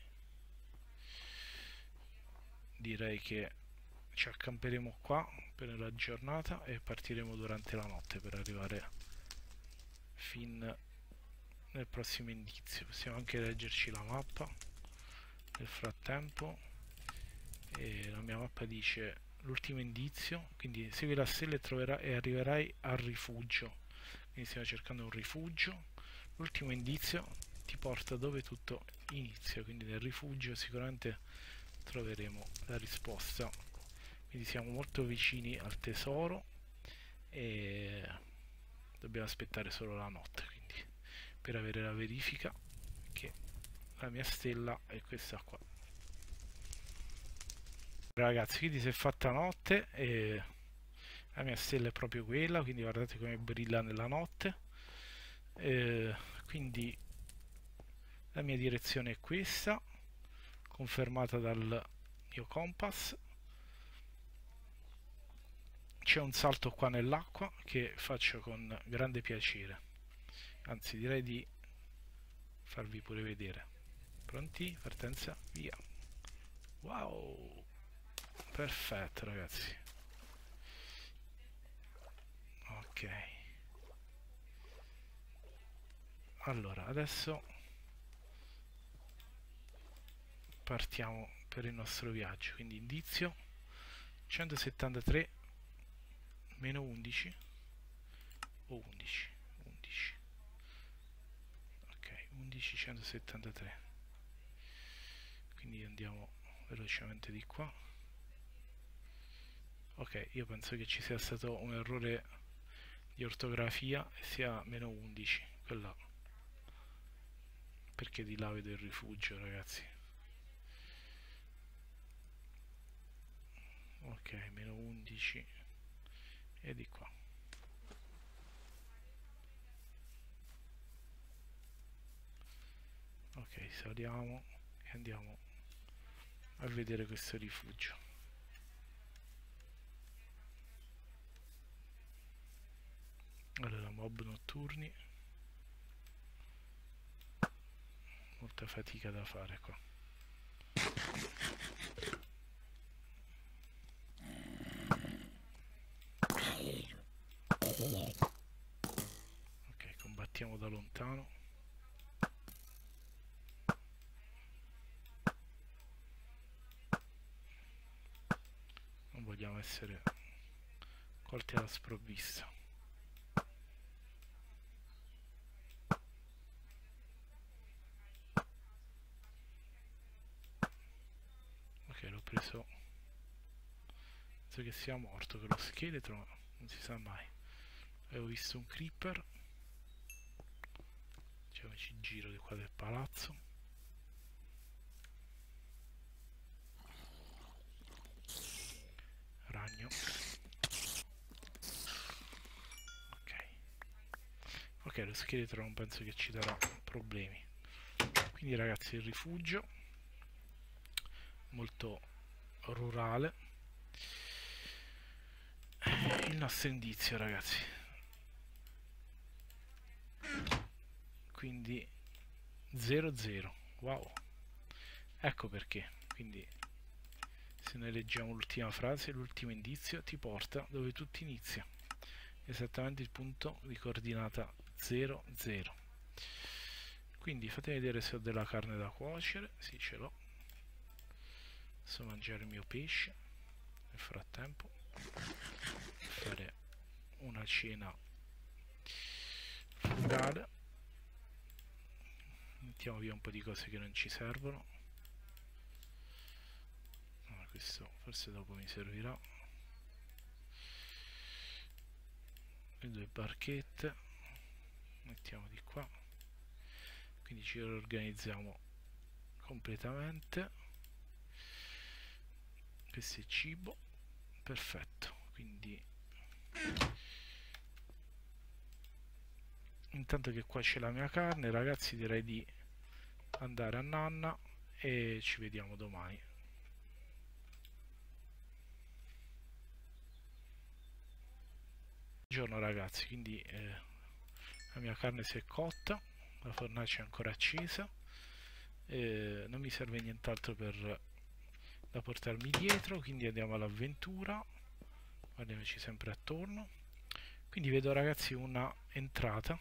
direi che ci accamperemo qua per la giornata e partiremo durante la notte per arrivare fin nel prossimo indizio. Possiamo anche leggerci la mappa nel frattempo, e la mia mappa dice l'ultimo indizio, quindi segui la stella e, troverai, e arriverai al rifugio. Quindi stiamo cercando un rifugio. L'ultimo indizio ti porta dove tutto inizia, quindi nel rifugio sicuramente troveremo la risposta. Quindi siamo molto vicini al tesoro e dobbiamo aspettare solo la notte, quindi per avere la verifica che la mia stella è questa qua. Ragazzi, quindi si è fatta notte e La mia stella è proprio quella, quindi guardate come brilla nella notte. Eh, quindi la mia direzione è questa, confermata dal mio compass. C'è un salto qua nell'acqua che faccio con grande piacere, anzi direi di farvi pure vedere. Pronti? Partenza, via. Wow, perfetto ragazzi. Ok, allora adesso partiamo per il nostro viaggio, quindi indizio centosettantatré meno undici o undici, undici, ok, undici centosettantatré, quindi andiamo velocemente di qua. Ok, io penso che ci sia stato un errore di ortografia e sia meno undici quella, perché di là vedo il rifugio ragazzi. Ok, meno undici e di qua. Ok, saliamo e andiamo a vedere questo rifugio. Allora, mob notturni, molta fatica da fare qua. Ok, combattiamo da lontano. Non vogliamo essere colti alla sprovvista. Ok, l'ho preso. Penso che sia morto quello scheletro, ma non si sa mai. Avevo visto un creeper. Facciamoci il giro di qua del palazzo. Ragno. Ok. Ok, lo scheletro non penso che ci darà problemi. Quindi ragazzi, il rifugio molto rurale. Il nostro indizio ragazzi, quindi zero zero. Wow, ecco perché. Quindi se noi leggiamo l'ultima frase, l'ultimo indizio ti porta dove tutto inizia, esattamente il punto di coordinata zero zero. Quindi fatemi vedere se ho della carne da cuocere. Sì, ce l'ho. Posso mangiare il mio pesce nel frattempo, fare una cena frugale. Mettiamo via un po' di cose che non ci servono. No, questo forse dopo mi servirà. Le due barchette mettiamo di qua, quindi ci riorganizziamo completamente. Questo è cibo, perfetto. Quindi intanto che qua c'è la mia carne ragazzi, direi di andare a nanna e ci vediamo domani. Buongiorno ragazzi, quindi eh, la mia carne si è cotta, la fornace è ancora accesa, eh, non mi serve nient'altro per da portarmi dietro, quindi andiamo all'avventura, guardiamoci sempre attorno. Quindi vedo ragazzi una entrata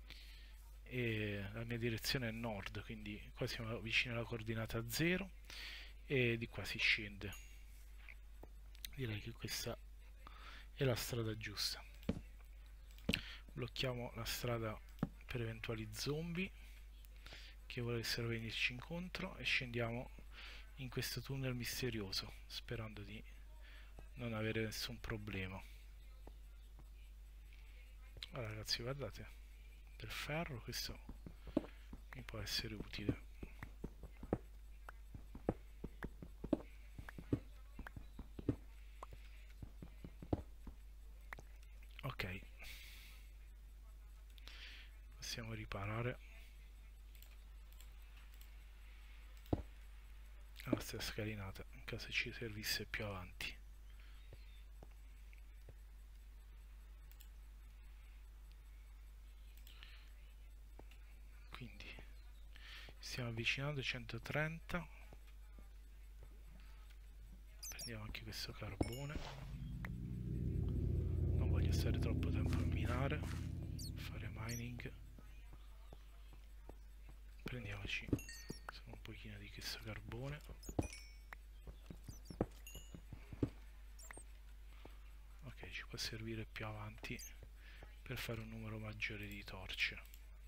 e la mia direzione è nord, quindi qua siamo vicini alla coordinata zero e di qua si scende. Direi che questa è la strada giusta. Blocchiamo la strada per eventuali zombie che volessero venirci incontro e scendiamo in questo tunnel misterioso, sperando di non avere nessun problema. Allora ragazzi, guardate, del ferro, questo mi può essere utile. Ok, possiamo riparare la nostra scalinata in caso ci servisse più avanti. Quindi stiamo avvicinando a centotrenta, prendiamo anche questo carbone, non voglio stare troppo tempo a minare, fare mining, prendiamoci solo un pochino di questo carbone. Ok, ci può servire più avanti per fare un numero maggiore di torce.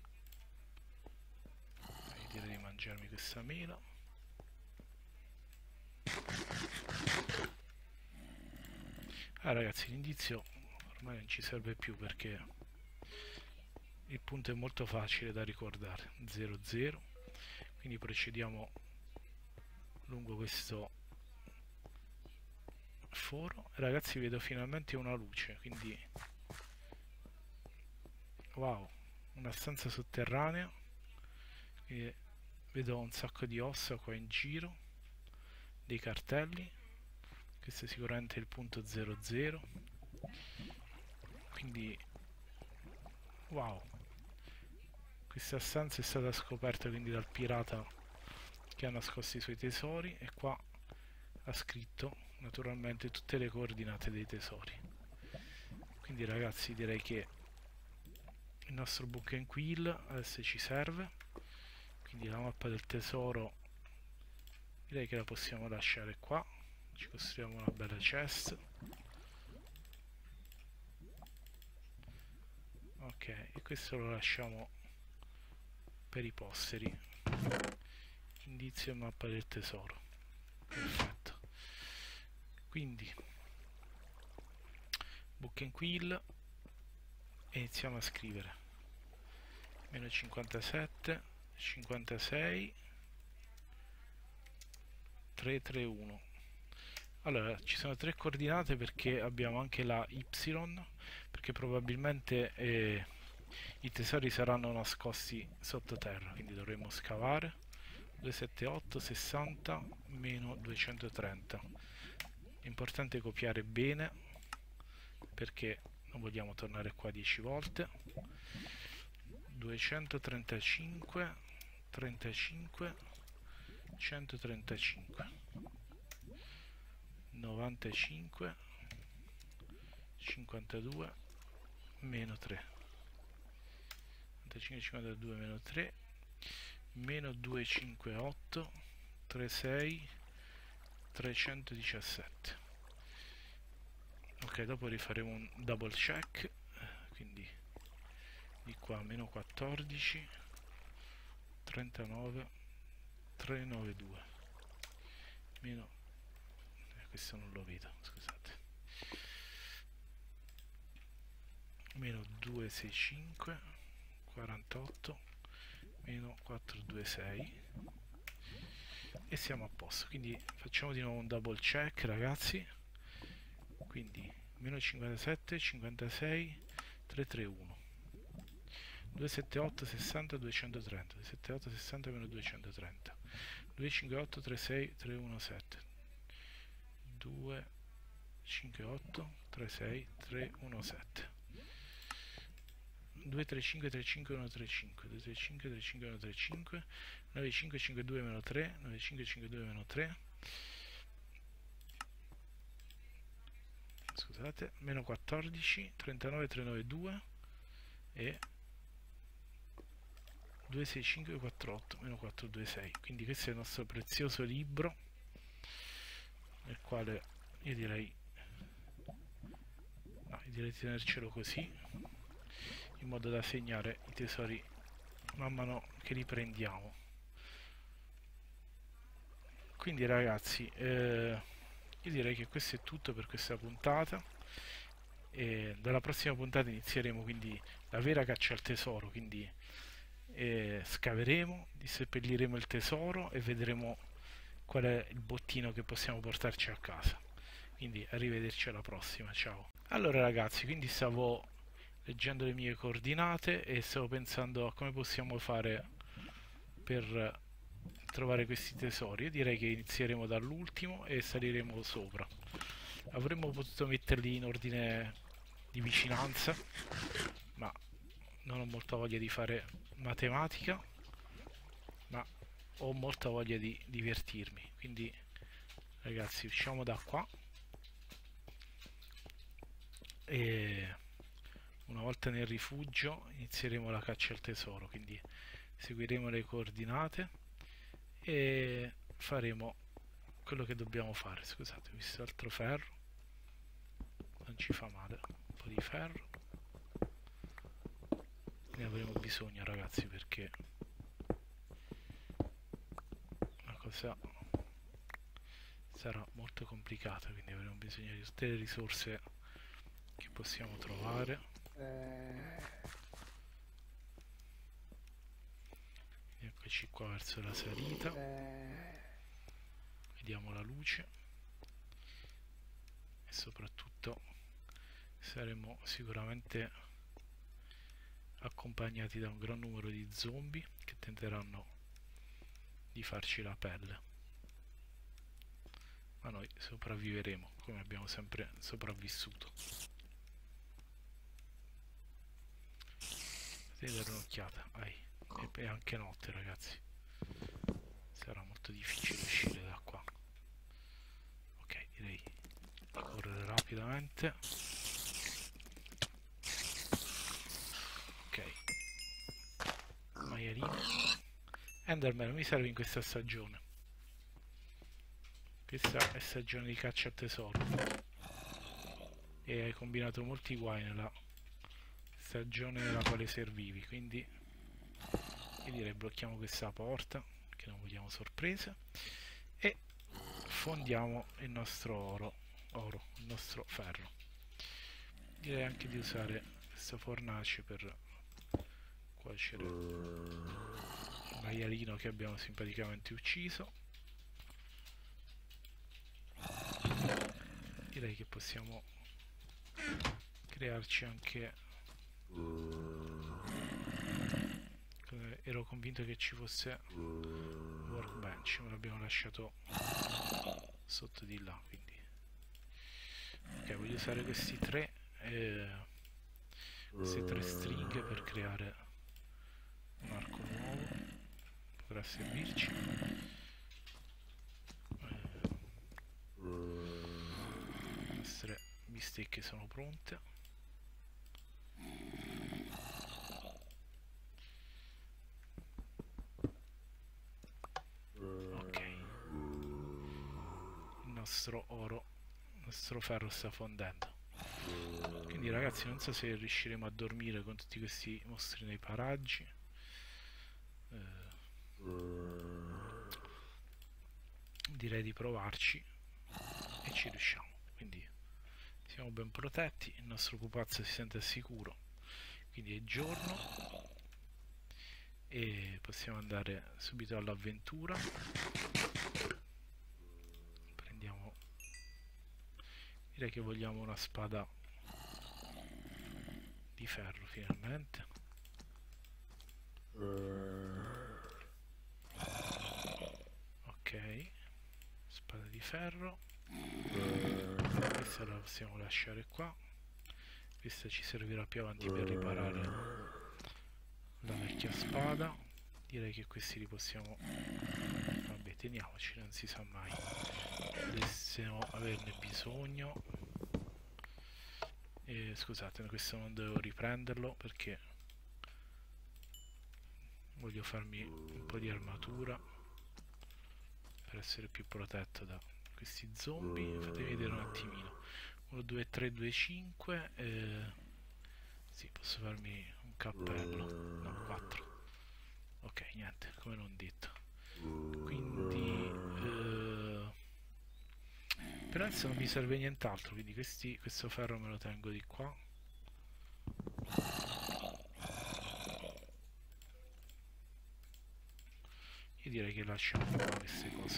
Direi di mangiarmi questa mela. Ah ragazzi, l'indizio ormai non ci serve più perché il punto è molto facile da ricordare, zero zero, quindi procediamo lungo questo foro. Ragazzi, vedo finalmente una luce, quindi wow, una stanza sotterranea, quindi vedo un sacco di ossa qua in giro, dei cartelli. Questo è sicuramente il punto zero zero, quindi wow, questa stanza è stata scoperta quindi dal pirata che ha nascosto i suoi tesori, e qua ha scritto naturalmente tutte le coordinate dei tesori. Quindi ragazzi, direi che il nostro book and quill adesso ci serve, quindi la mappa del tesoro direi che la possiamo lasciare qua. Ci costruiamo una bella chest. Ok, e questo lo lasciamo per i posteri. Indizio e mappa del tesoro. Perfetto. Quindi book and quill e iniziamo a scrivere. Meno cinquantasette, cinquantasei, tre tre uno. Allora, ci sono tre coordinate perché abbiamo anche la Y, perché probabilmente eh, i tesori saranno nascosti sottoterra, quindi dovremo scavare. duecentosettantotto, sessanta, meno duecentotrenta. È importante copiare bene perché non vogliamo tornare qua dieci volte. duecentotrentacinque, trentacinque, centotrentacinque. novantacinque, cinquantadue, meno tre, novantacinque, cinquantadue, meno tre, meno duecentocinquantotto, trentasei, trecentodiciassette. Ok, dopo rifaremo un double check, quindi di qua meno quattordici, trentanove, trecentonovantadue, meno, eh, questo non lo vedo, scusate, meno duecentosessantacinque, quarantotto, meno quattrocentoventisei, e siamo a posto. Quindi facciamo di nuovo un double check ragazzi, quindi meno cinquantasette, cinquantasei, trecentotrentuno, duecentosettantotto, sessanta, duecentotrenta, duecentosettantotto, sessanta, meno duecentotrenta, duecentocinquantotto, trentasei, trecentodiciassette, duecentocinquantotto, trentasei, trecentodiciassette, duecentotrentacinque, trentacinque, centotrentacinque, duecentotrentacinque, trentacinque, centotrentacinque, novantacinque, cinquantadue, meno tre, novantacinque, cinquantadue, meno tre, scusate, meno quattordici, trentanove, trecentonovantadue e duecentosessantacinque, quarantotto, meno quattrocentoventisei. Quindi questo è il nostro prezioso libro, nel quale io direi, no, io direi di tenercelo così, in modo da segnare i tesori man mano che li prendiamo. Quindi ragazzi, eh, io direi che questo è tutto per questa puntata, e dalla prossima puntata inizieremo quindi la vera caccia al tesoro, quindi eh, scaveremo, disseppelliremo il tesoro e vedremo qual è il bottino che possiamo portarci a casa. Quindi arrivederci alla prossima, ciao. Allora ragazzi, quindi stavo leggendo le mie coordinate e stavo pensando a come possiamo fare per trovare questi tesori. Io direi che inizieremo dall'ultimo e saliremo sopra. Avremmo potuto metterli in ordine di vicinanza, ma non ho molta voglia di fare matematica, ma ho molta voglia di divertirmi. Quindi ragazzi, usciamo da qua e una volta nel rifugio inizieremo la caccia al tesoro. Quindi seguiremo le coordinate e faremo quello che dobbiamo fare. Scusate, ho visto altro ferro, non ci fa male, un po' di ferro ne avremo bisogno ragazzi, perché la cosa sarà molto complicata, quindi avremo bisogno di tutte le risorse che possiamo trovare. Eccoci qua verso la salita, vediamo la luce e soprattutto saremo sicuramente accompagnati da un gran numero di zombie che tenteranno di farci la pelle, ma noi sopravviveremo come abbiamo sempre sopravvissuto. Potete dare un'occhiata, è anche notte ragazzi, sarà molto difficile uscire da qua. Ok, direi di correre rapidamente. Ok, maialino. Enderman mi serve in questa stagione. Questa è stagione di caccia al tesoro e hai combinato molti guai nella stagione nella quale servivi, quindi io direi blocchiamo questa porta che non vogliamo sorprese e fondiamo il nostro oro, oro, il nostro ferro. Direi anche di usare questa fornace per cuocere il maialino che abbiamo simpaticamente ucciso. Direi che possiamo crearci anche, ero convinto che ci fosse workbench, ma l'abbiamo lasciato sotto di là, quindi ok, voglio usare questi tre eh, queste tre stringhe per creare un arco nuovo, potrà servirci. Le nostre bistecche sono pronte. Ok, il nostro oro, il nostro ferro sta fondendo. Quindi ragazzi, non so se riusciremo a dormire con tutti questi mostri nei paraggi. Eh, direi di provarci e ci riusciamo. Quindi siamo ben protetti, il nostro pupazzo si sente sicuro. Quindi è giorno e possiamo andare subito all'avventura. Prendiamo, direi che vogliamo una spada di ferro finalmente. Ok, spada di ferro. Questa la possiamo lasciare qua, questa ci servirà più avanti per riparare la vecchia spada. Direi che questi li possiamo, vabbè, teniamoci, non si sa mai, dovessimo averne bisogno. E, scusate, questo non dovevo riprenderlo perché voglio farmi un po' di armatura per essere più protetto da questi zombie. Fatemi vedere un attimino. Uno, due, tre, due, cinque. Eh, sì, posso farmi un cappello. No, quattro. Ok, niente, come non detto. Quindi eh, per adesso non mi serve nient'altro, quindi questi, questo ferro me lo tengo di qua. Io direi che lasciamo qua queste cose,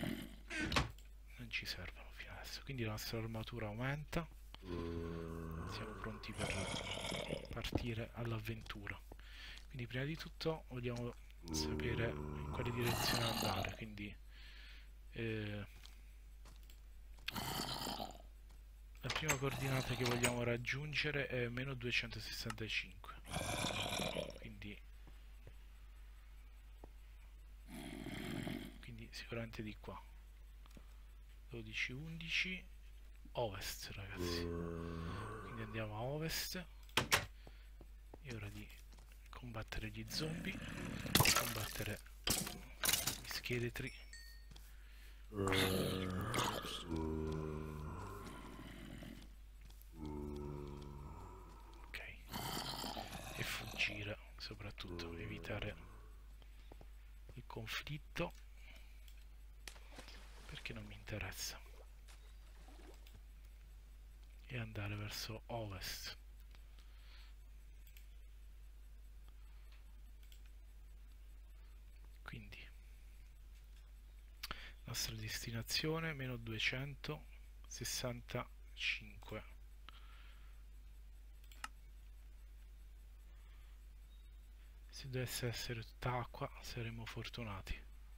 non ci servono fino adesso. Quindi la nostra armatura aumenta, siamo pronti per partire all'avventura. Quindi prima di tutto vogliamo sapere in quale direzione andare, quindi eh, la prima coordinata che vogliamo raggiungere è meno duecentosessantacinque, quindi, quindi sicuramente di qua. dodici undici ovest, ragazzi, quindi andiamo a ovest. È ora di combattere gli zombie, combattere gli scheletri. Ok, e fuggire, soprattutto evitare il conflitto perché non mi interessa, e andare verso ovest. Quindi nostra destinazione meno duecentosessantacinque. Se dovesse essere tutta acqua saremmo fortunati.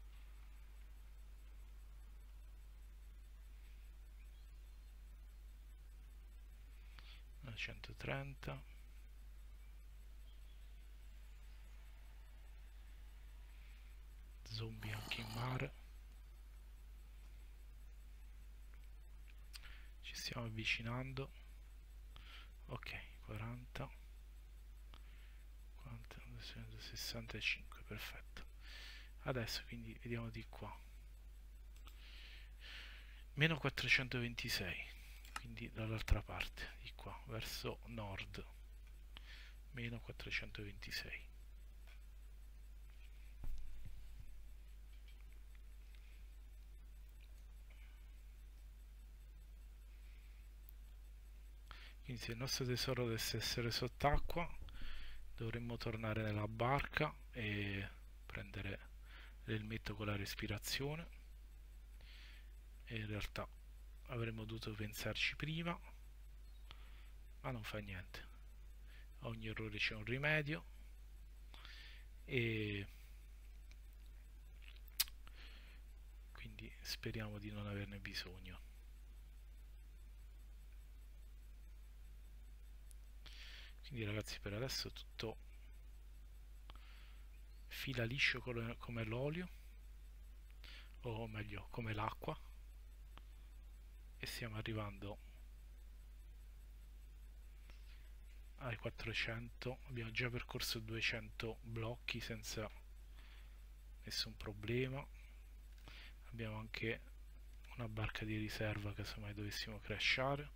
centotrenta. Zombie anche in mare. Ci stiamo avvicinando. Ok, quaranta, quaranta, duecentosessantacinque, perfetto. Adesso quindi vediamo di qua. Meno quattrocentoventisei, quindi dall'altra parte, di qua, verso nord. Meno quattrocentoventisei. Quindi se il nostro tesoro dovesse essere sott'acqua, dovremmo tornare nella barca e prendere l'elmetto con la respirazione. E in realtà avremmo dovuto pensarci prima, ma non fa niente. A ogni errore c'è un rimedio e quindi speriamo di non averne bisogno. Quindi ragazzi, per adesso tutto fila liscio come l'olio, o meglio come l'acqua, e stiamo arrivando ai quattrocento. Abbiamo già percorso duecento blocchi senza nessun problema. Abbiamo anche una barca di riserva casomai dovessimo crashare,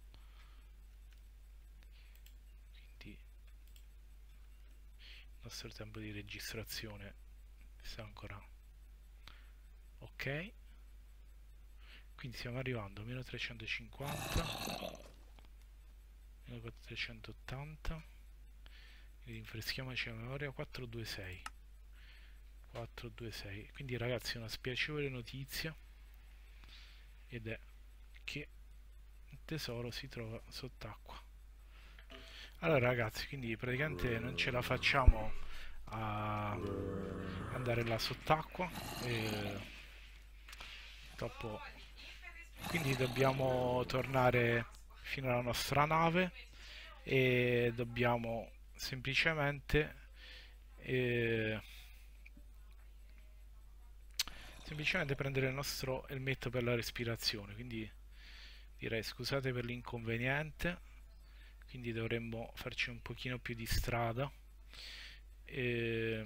quindi il nostro tempo di registrazione sta ancora ok. Quindi stiamo arrivando a meno trecentocinquanta, meno quattrocentottanta, rinfreschiamoci la memoria. Quattrocentoventisei, quattrocentoventisei. Quindi ragazzi, una spiacevole notizia, ed è che il tesoro si trova sott'acqua. Allora ragazzi, quindi praticamente non ce la facciamo a andare là sott'acqua, e dopo, quindi dobbiamo tornare fino alla nostra nave e dobbiamo semplicemente eh, semplicemente prendere il nostro elmetto per la respirazione. Quindi direi scusate per l'inconveniente, quindi dovremmo farci un pochino più di strada. E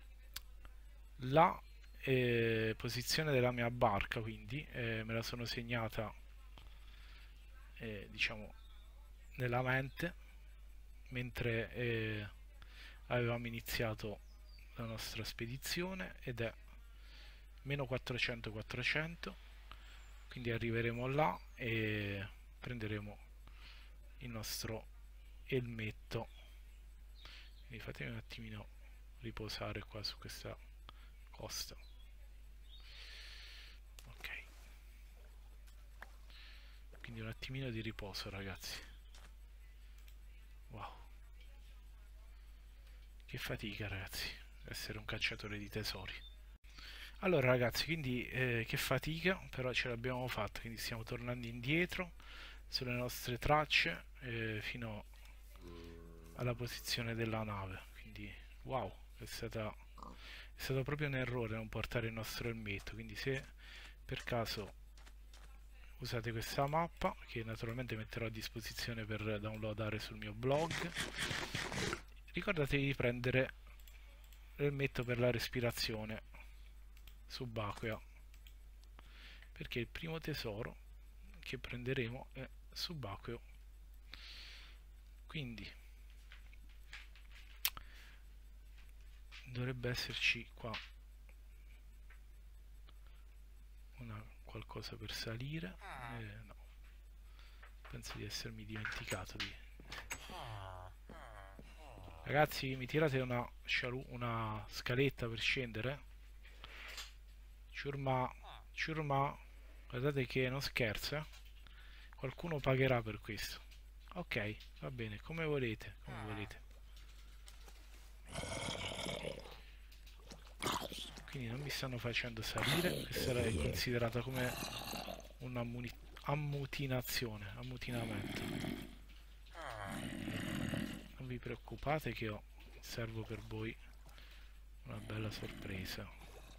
la eh, posizione della mia barca, quindi eh, me la sono segnata eh, diciamo nella mente mentre eh, avevamo iniziato la nostra spedizione, ed è meno quattrocento quattrocento. Quindi arriveremo là e prenderemo il nostro elmetto. Quindi fatemi un attimino riposare qua su questa costa. Ok, quindi un attimino di riposo ragazzi. Che fatica, ragazzi, essere un cacciatore di tesori. Allora, ragazzi, quindi eh, che fatica, però ce l'abbiamo fatta, quindi stiamo tornando indietro sulle nostre tracce eh, fino alla posizione della nave. Quindi, wow, è stata, è stato proprio un errore non portare il nostro elmetto. Quindi, se per caso usate questa mappa, che naturalmente metterò a disposizione per downloadare sul mio blog, ricordatevi di prendere l'elmetto per la respirazione subacquea, perché il primo tesoro che prenderemo è subacqueo. Quindi dovrebbe esserci qua una qualcosa per salire. Eh, no, penso di essermi dimenticato di... Ragazzi, mi tirate una, una scaletta per scendere? Ciurma, ciurma, guardate che non scherza. Qualcuno pagherà per questo. Ok, va bene, come volete, come volete. Quindi non mi stanno facendo salire. Questa è considerata come un'ammutinazione, ammutinamento. Non vi preoccupate che ho servo per voi una bella sorpresa.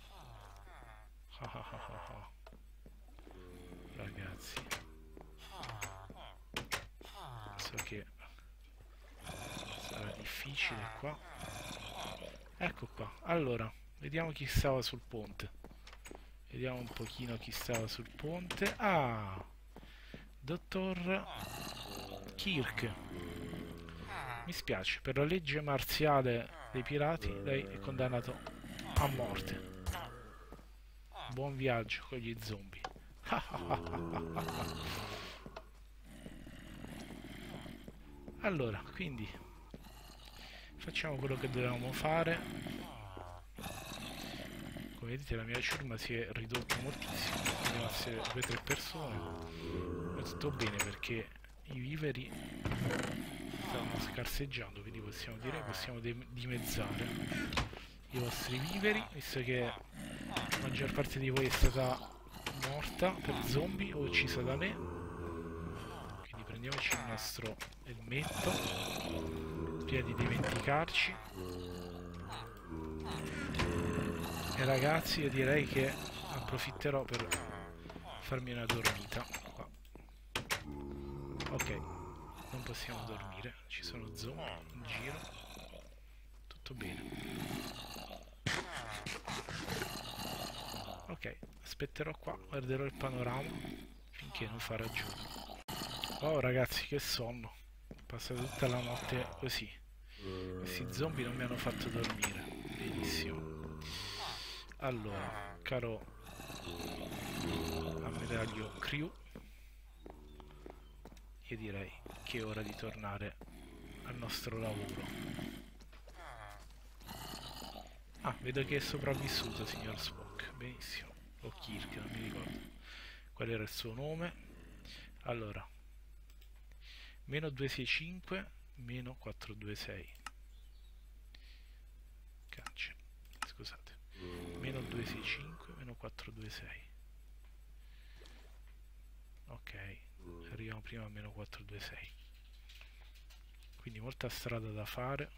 Ragazzi, so che sarà difficile qua. Ecco qua. Allora, vediamo chi stava sul ponte. Vediamo un pochino chi stava sul ponte. Ah, dottor Kirk. Mi spiace, per la legge marziale dei pirati lei è condannato a morte. Buon viaggio con gli zombie. Allora, quindi facciamo quello che dovevamo fare. Come vedete la mia ciurma si è ridotta moltissimo, devono essere due o tre persone. Ma tutto bene perché i viveri stanno scarseggiando, quindi possiamo dire possiamo dimezzare i vostri viveri, visto che la maggior parte di voi è stata morta per zombie o uccisa da me. Quindi prendiamoci il nostro elmetto prima di dimenticarci. E ragazzi, io direi che approfitterò per farmi una dormita qua. Ok, non possiamo dormire, ci sono zombie in giro. Tutto bene. Ok, aspetterò qua, guarderò il panorama finché non farà giorno. Oh ragazzi, che sonno. Ho passato tutta la notte così. Questi zombie non mi hanno fatto dormire. Benissimo. Allora, caro ammiraglio Crew, io direi che è ora di tornare al nostro lavoro. Ah, vedo che è sopravvissuto, signor Spock. Benissimo. O Kirk, non mi ricordo qual era il suo nome. Allora, meno duecentosessantacinque, meno quattrocentoventisei. Caccia, scusate. Meno duecentosessantacinque, meno quattrocentoventisei. Ok, arriviamo prima a meno quattrocentoventisei. Quindi molta strada da fare.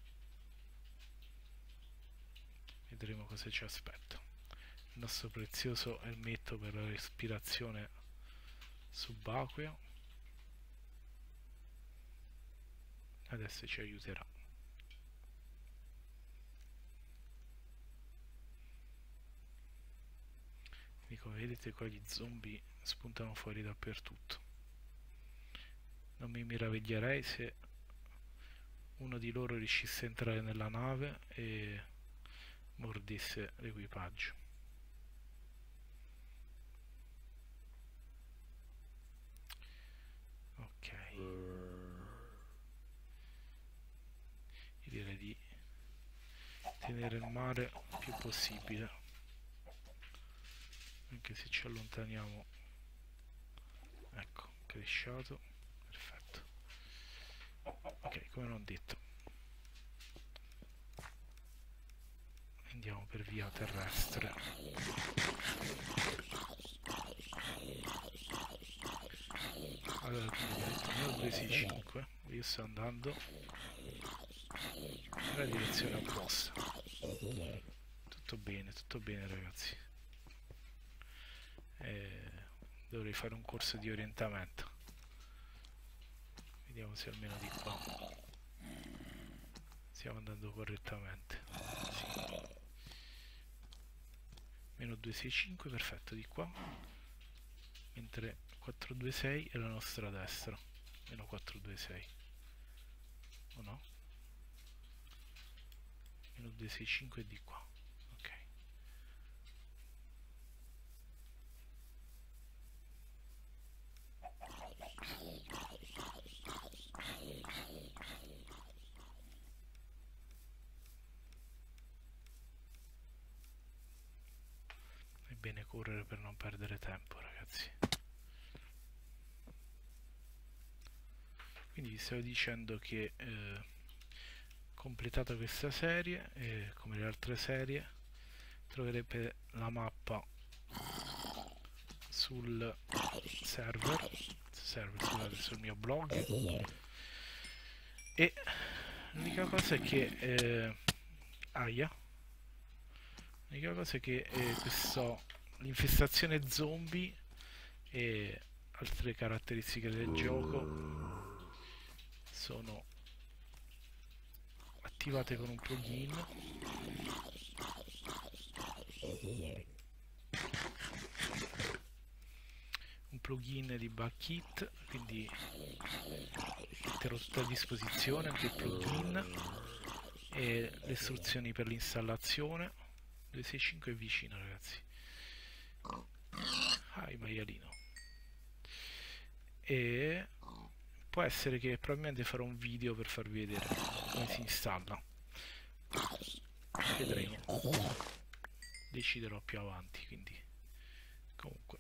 Vedremo cosa ci aspetta. Il nostro prezioso elmetto per la respirazione subacquea adesso ci aiuterà. Quindi come vedete qua gli zombie spuntano fuori dappertutto. Non mi meraviglierei se uno di loro riuscisse a entrare nella nave e mordesse l'equipaggio. Ok, io direi di tenere il mare il più possibile, anche se ci allontaniamo. Ecco, cresciato, perfetto. Ok, come non detto, per via terrestre. Allora, quindi ho detto meno due sei cinque, io sto andando nella direzione opposta. Tutto bene, tutto bene ragazzi. Eh, dovrei fare un corso di orientamento. Vediamo se almeno di qua stiamo andando correttamente. Sì. Meno due sei cinque, perfetto, di qua. Mentre quattro due sei è la nostra destra. Meno quattro due sei. O no? Meno due sei cinque è di qua. Ok. È bene correre per non perdere tempo, ragazzi. Quindi vi stavo dicendo che eh, completata questa serie, eh, come le altre serie, troverete la mappa sul server, server scusate, sul mio blog, e l'unica cosa è che eh, aia l'unica cosa è che eh, questo l'infestazione zombie e altre caratteristiche del gioco sono attivate con un plugin un plugin di Bugkit, quindi metterò tutto a disposizione, anche il plugin e le istruzioni per l'installazione. Due sei cinque è vicino, ragazzi. Ah, il maialino. E può essere che probabilmente farò un video per farvi vedere come si installa. Vedremo, deciderò più avanti. Quindi comunque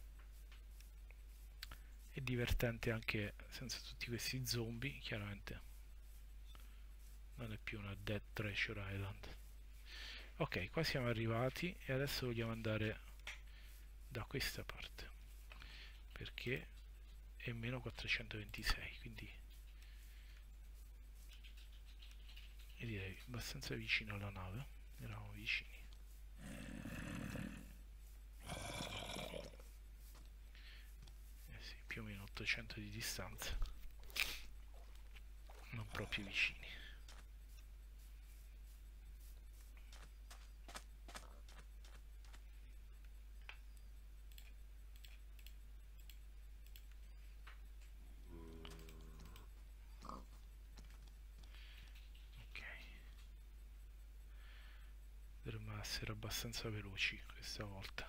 è divertente anche senza tutti questi zombie. Chiaramente non è più una Dead Treasure Island. Ok, qua siamo arrivati e adesso vogliamo andare da questa parte perché è meno quattrocentoventisei, quindi io direi abbastanza vicino alla nave. Eravamo vicini. Eh sì, più o meno ottocento di distanza, non proprio vicini. Ok, dovremmo essere abbastanza veloci questa volta.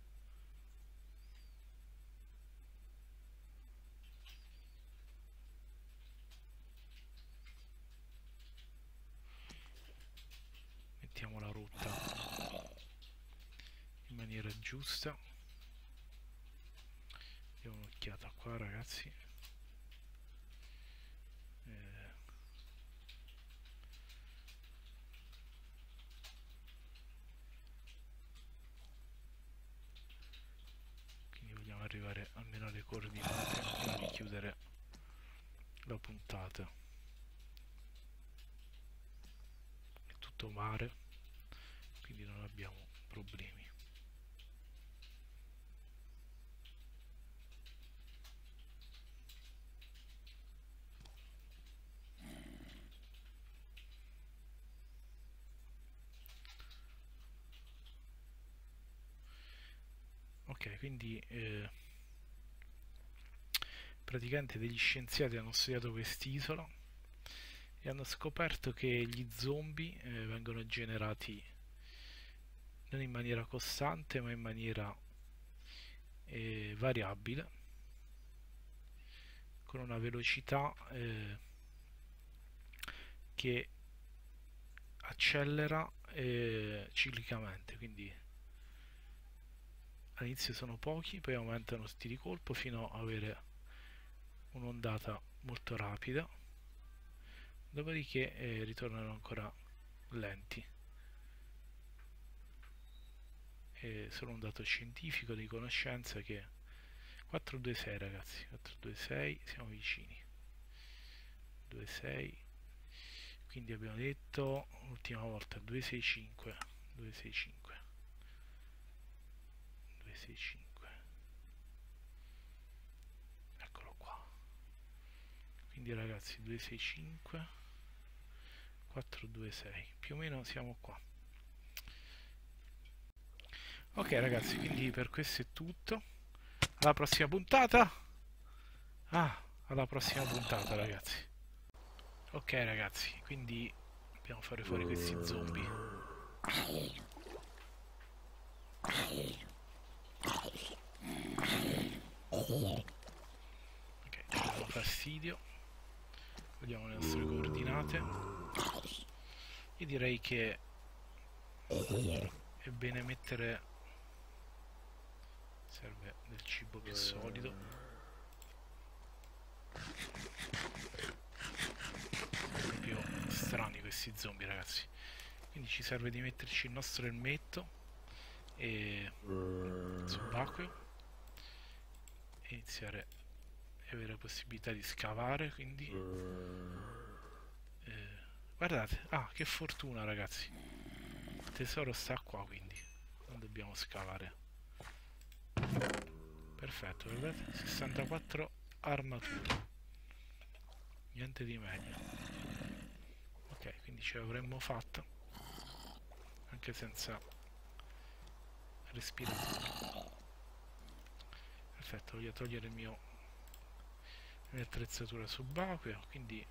Mettiamo la rotta in maniera giusta. Diamo un'occhiata qua, ragazzi. Eh, quindi vogliamo arrivare almeno alle coordinate prima di chiudere la puntata. È tutto mare, quindi non abbiamo problemi. Ok, quindi eh, praticamente degli scienziati hanno studiato quest'isola e hanno scoperto che gli zombie eh, vengono generati non in maniera costante ma in maniera eh, variabile, con una velocità eh, che accelera eh, ciclicamente, quindi all'inizio sono pochi, poi aumentano tutti di colpo fino a avere un'ondata molto rapida, dopodiché eh, ritornano ancora lenti. è solo un dato scientifico di conoscenza che quattro due sei ragazzi, quattro due sei, siamo vicini. due sei, quindi abbiamo detto l'ultima volta due sei cinque, due sei cinque, due sei cinque, eccolo qua. Quindi ragazzi due sei cinque, quattro due sei, più o meno siamo qua. Ok ragazzi, quindi per questo è tutto. Alla prossima puntata. Ah, alla prossima puntata ragazzi. Ok ragazzi, quindi dobbiamo fare fuori questi zombie. Ok, ci danno fastidio. Vediamo le nostre coordinate. Io direi che è bene mettere, serve del cibo più solido. Proprio strani questi zombie ragazzi. Quindi ci serve di metterci il nostro elmetto e subacqueo e iniziare a avere la possibilità di scavare. Quindi eh, guardate, ah che fortuna ragazzi, il tesoro sta qua, quindi non dobbiamo scavare. Perfetto, vedete? sessantaquattro armature, niente di meglio. Ok, quindi ce l'avremmo fatta anche senza respiratore. Perfetto, voglio togliere il mio la mia attrezzatura subacquea, quindi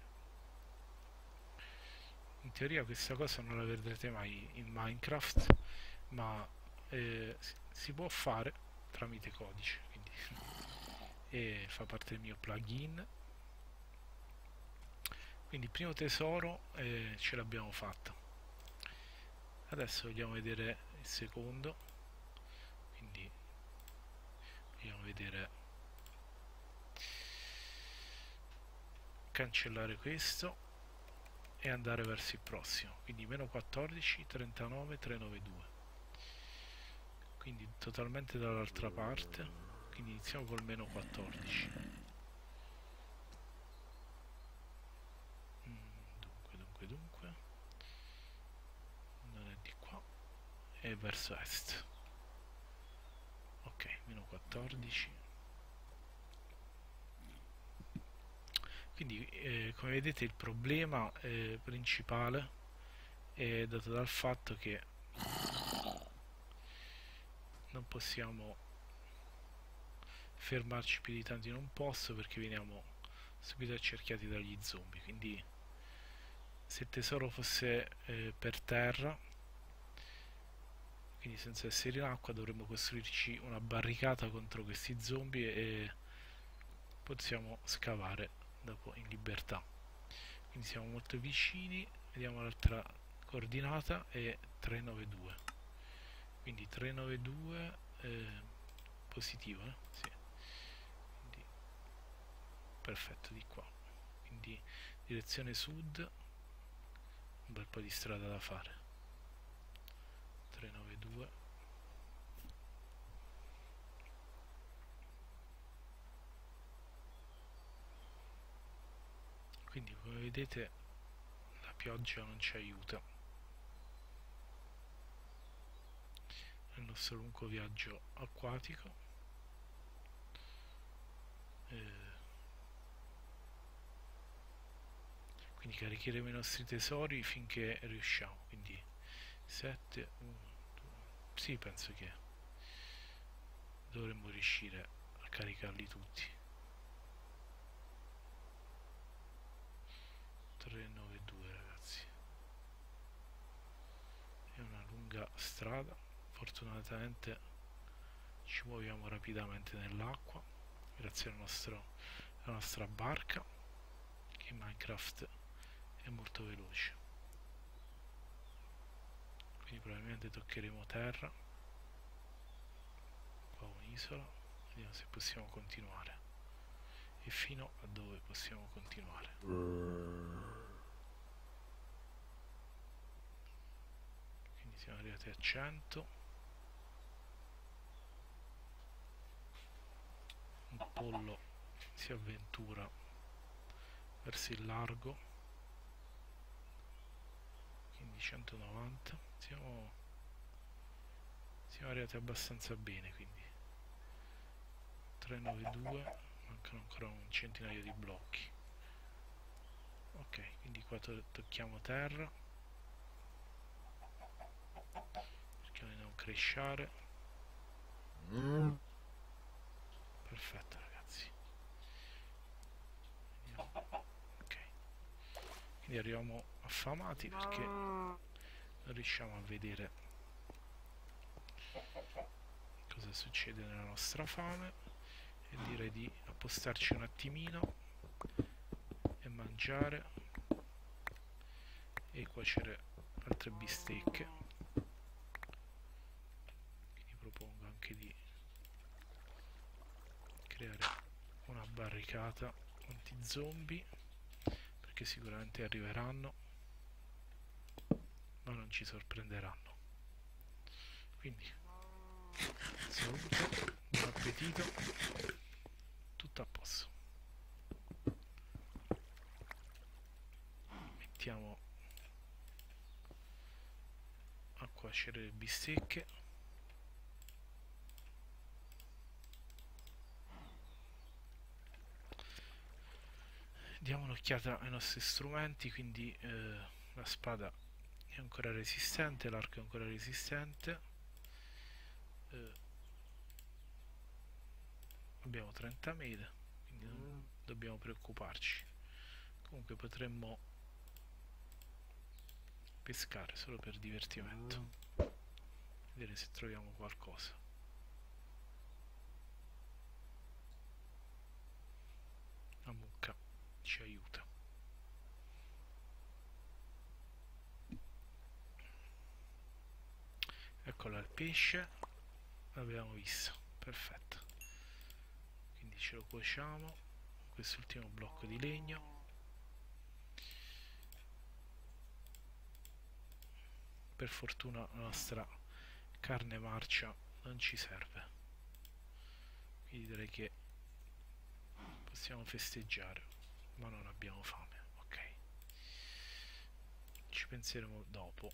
in teoria questa cosa non la vedrete mai in Minecraft, ma eh, si può fare tramite codice, quindi e fa parte del mio plugin. Quindi il primo tesoro eh, ce l'abbiamo fatto. Adesso vogliamo vedere il secondo, quindi vogliamo vedere, cancellare questo e andare verso il prossimo, quindi meno quattordici, trentanove, trecentonovantadue, quindi totalmente dall'altra parte. Quindi iniziamo col meno quattordici. Mm, dunque, dunque, dunque, non è di qua, è verso est. Ok, meno quattordici. Quindi eh, come vedete il problema eh, principale è dato dal fatto che non possiamo fermarci più di tanto in un posto perché veniamo subito accerchiati dagli zombie. Quindi se il tesoro fosse eh, per terra, quindi senza essere in acqua, dovremmo costruirci una barricata contro questi zombie e possiamo scavare dopo in libertà. Quindi siamo molto vicini, vediamo l'altra coordinata è trecentonovantadue, quindi trecentonovantadue eh, positivo, eh? Sì. Quindi, perfetto, di qua, quindi direzione sud, un bel po' di strada da fare. trecentonovantadue, quindi come vedete la pioggia non ci aiuta nel nostro lungo viaggio acquatico. eh, quindi caricheremo i nostri tesori finché riusciamo, quindi sette, uno, due, sì, penso che dovremmo riuscire a caricarli tutti. trecentonovantadue ragazzi, è una lunga strada, fortunatamente ci muoviamo rapidamente nell'acqua grazie al nostro, alla nostra barca che in Minecraft è molto veloce. Quindi probabilmente toccheremo terra, qua un'isola, vediamo se possiamo continuare e fino a dove possiamo continuare. Quindi siamo arrivati a cento, pollo si avventura verso il largo, quindi centonovanta, siamo, siamo arrivati abbastanza bene, quindi trecentonovantadue, mancano ancora un centinaio di blocchi. Ok, quindi qua to tocchiamo terra, cerchiamo di non cresciare. Mm. Perfetto ragazzi, vediamo. Ok, quindi arriviamo affamati perché non riusciamo a vedere cosa succede nella nostra fame, e direi di appostarci un attimino e mangiare e cuocere altre bistecche. Quindi propongo anche di creare una barricata anti-zombie, perché sicuramente arriveranno ma non ci sorprenderanno. Quindi salute, buon appetito, tutto a posto. Mettiamo a cuocere le bistecche. Diamo un'occhiata ai nostri strumenti, quindi eh, la spada è ancora resistente, l'arco è ancora resistente, eh, abbiamo trenta mele, quindi non dobbiamo preoccuparci. Comunque potremmo pescare solo per divertimento, vedere se troviamo qualcosa. La mucca ci aiuta. Eccola il pesce, l'abbiamo visto, perfetto. Quindi ce lo cuociamo, quest'ultimo blocco di legno. Per fortuna la nostra carne marcia non ci serve, quindi direi che possiamo festeggiare, ma non abbiamo fame. Ok, ci penseremo dopo.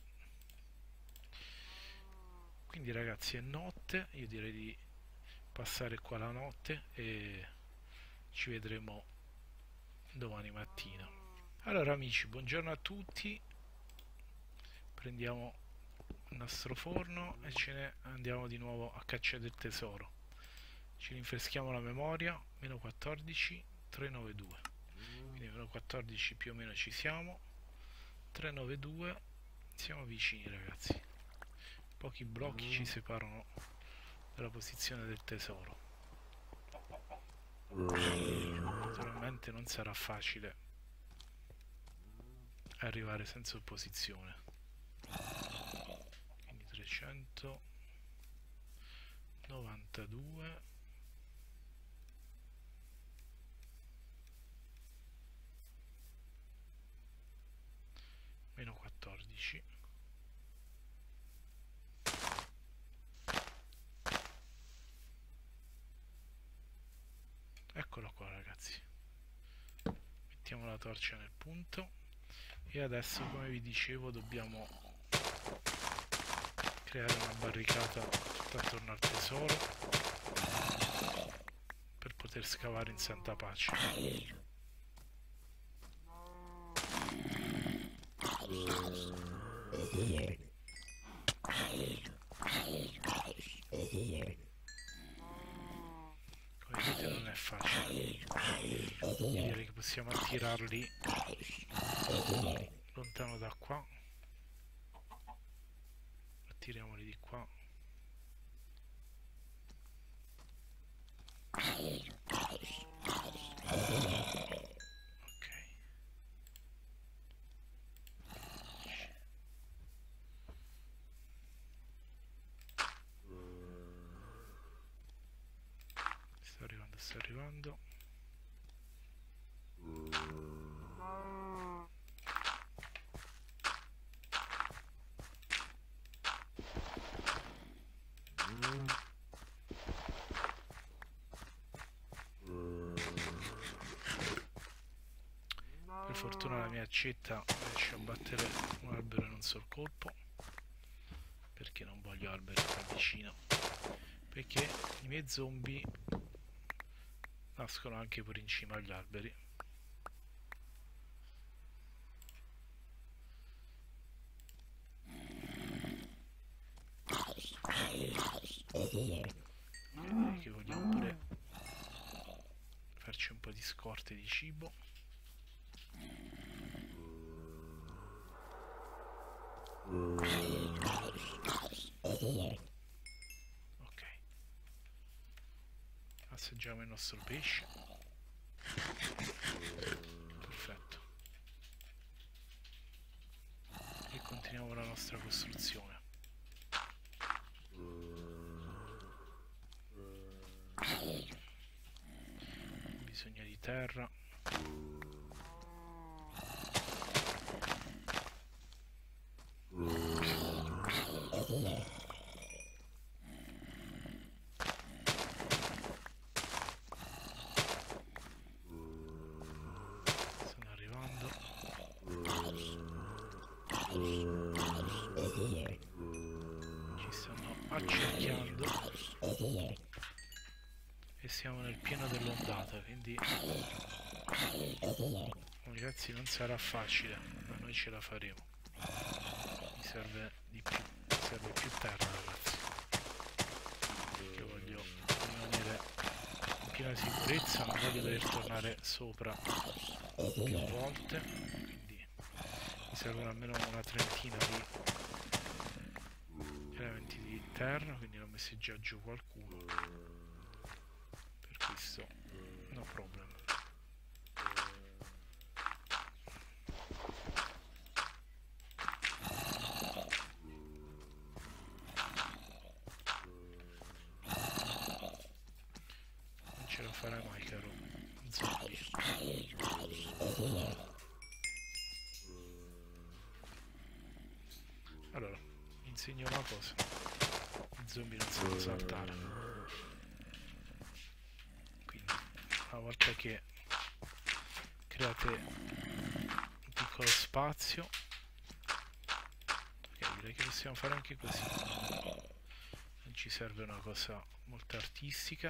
Quindi ragazzi è notte, io direi di passare qua la notte e ci vedremo domani mattina. Allora amici, buongiorno a tutti, prendiamo il nostro forno e ce ne andiamo di nuovo a caccia del tesoro. Ci rinfreschiamo la memoria, meno quattordici, trecentonovantadue, quindi meno quattordici più o meno ci siamo, trecentonovantadue, siamo vicini ragazzi, pochi blocchi ci separano dalla posizione del tesoro. Naturalmente non sarà facile arrivare senza opposizione, quindi trecentonovantadue, meno quattordici, eccolo qua ragazzi, mettiamo la torcia nel punto e adesso, come vi dicevo, dobbiamo creare una barricata tutta attorno al tesoro per poter scavare in santa pace. Come vedete non è facile, direi che possiamo attirarli lontano da qua, attiriamoli di qua. Ok, sta arrivando, sta arrivando. mia accetta riesce a battere un albero in un sol colpo, perché non voglio alberi qua vicino, perché i miei zombie nascono anche pure in cima agli alberi. Okay, che vogliamo pure farci un po' di scorte di cibo. Ok, assaggiamo il nostro pesce. Perfetto, e continuiamo la nostra costruzione. Bisogna di terra. Stanno arrivando. Ci stanno accerchiando. E siamo nel pieno dell'ondata, quindi ragazzi non sarà facile, ma noi ce la faremo. Mi serve di più, mi serve più terra, ragazzi, perché voglio rimanere in piena sicurezza, non voglio dover tornare sopra più volte, quindi mi servono almeno una trentina di elementi di terra, quindi ne ho messi già giù qualcuno, per questo no problem. Non ce la farai mai, caro zombie. Allora, vi insegno una cosa: i zombie non sanno saltare, quindi una volta che create un piccolo spazio, ok, direi che possiamo fare anche così. Non ci serve una cosa molto artistica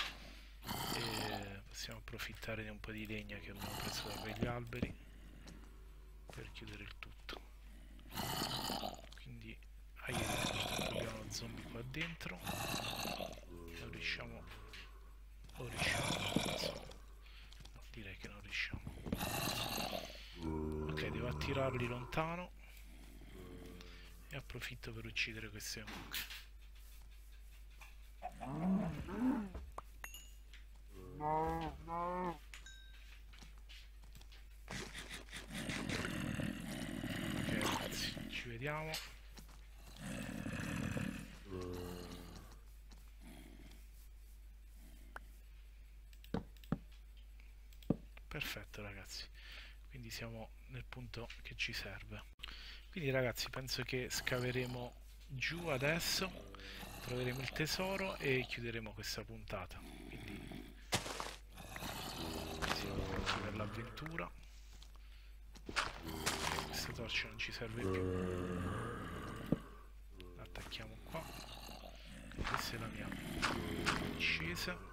e possiamo approfittare di un po' di legna che abbiamo preso da quegli alberi per chiudere il tutto. Quindi abbiamo uno zombie qua dentro, non riusciamo, o riusciamo, insomma, no, direi che non riusciamo. Ok, devo attirarli lontano e approfitto per uccidere queste mucche. Ok ragazzi, ci vediamo. Perfetto ragazzi, quindi siamo nel punto che ci serve. Quindi ragazzi, penso che scaveremo giù adesso, troveremo il tesoro e chiuderemo questa puntata. Quindi siamo pronti per l'avventura. Questa torcia non ci serve più. Attacchiamo qua. Questa è la mia discesa.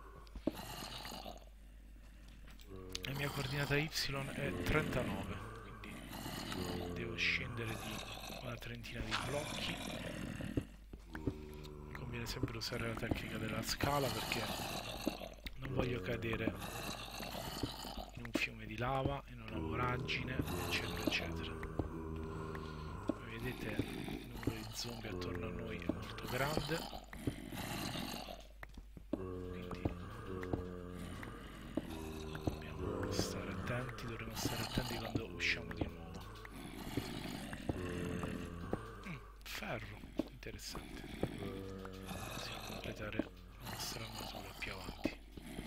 La mia coordinata Y è trentanove, quindi devo scendere di una trentina di blocchi. Mi conviene sempre usare la tecnica della scala perché non voglio cadere in un fiume di lava, in una voragine, eccetera eccetera. Come vedete il numero di zombie attorno a noi è molto grande, dovremo stare attenti quando usciamo di nuovo. Mm, ferro, interessante. Possiamo completare la nostra armatura più avanti.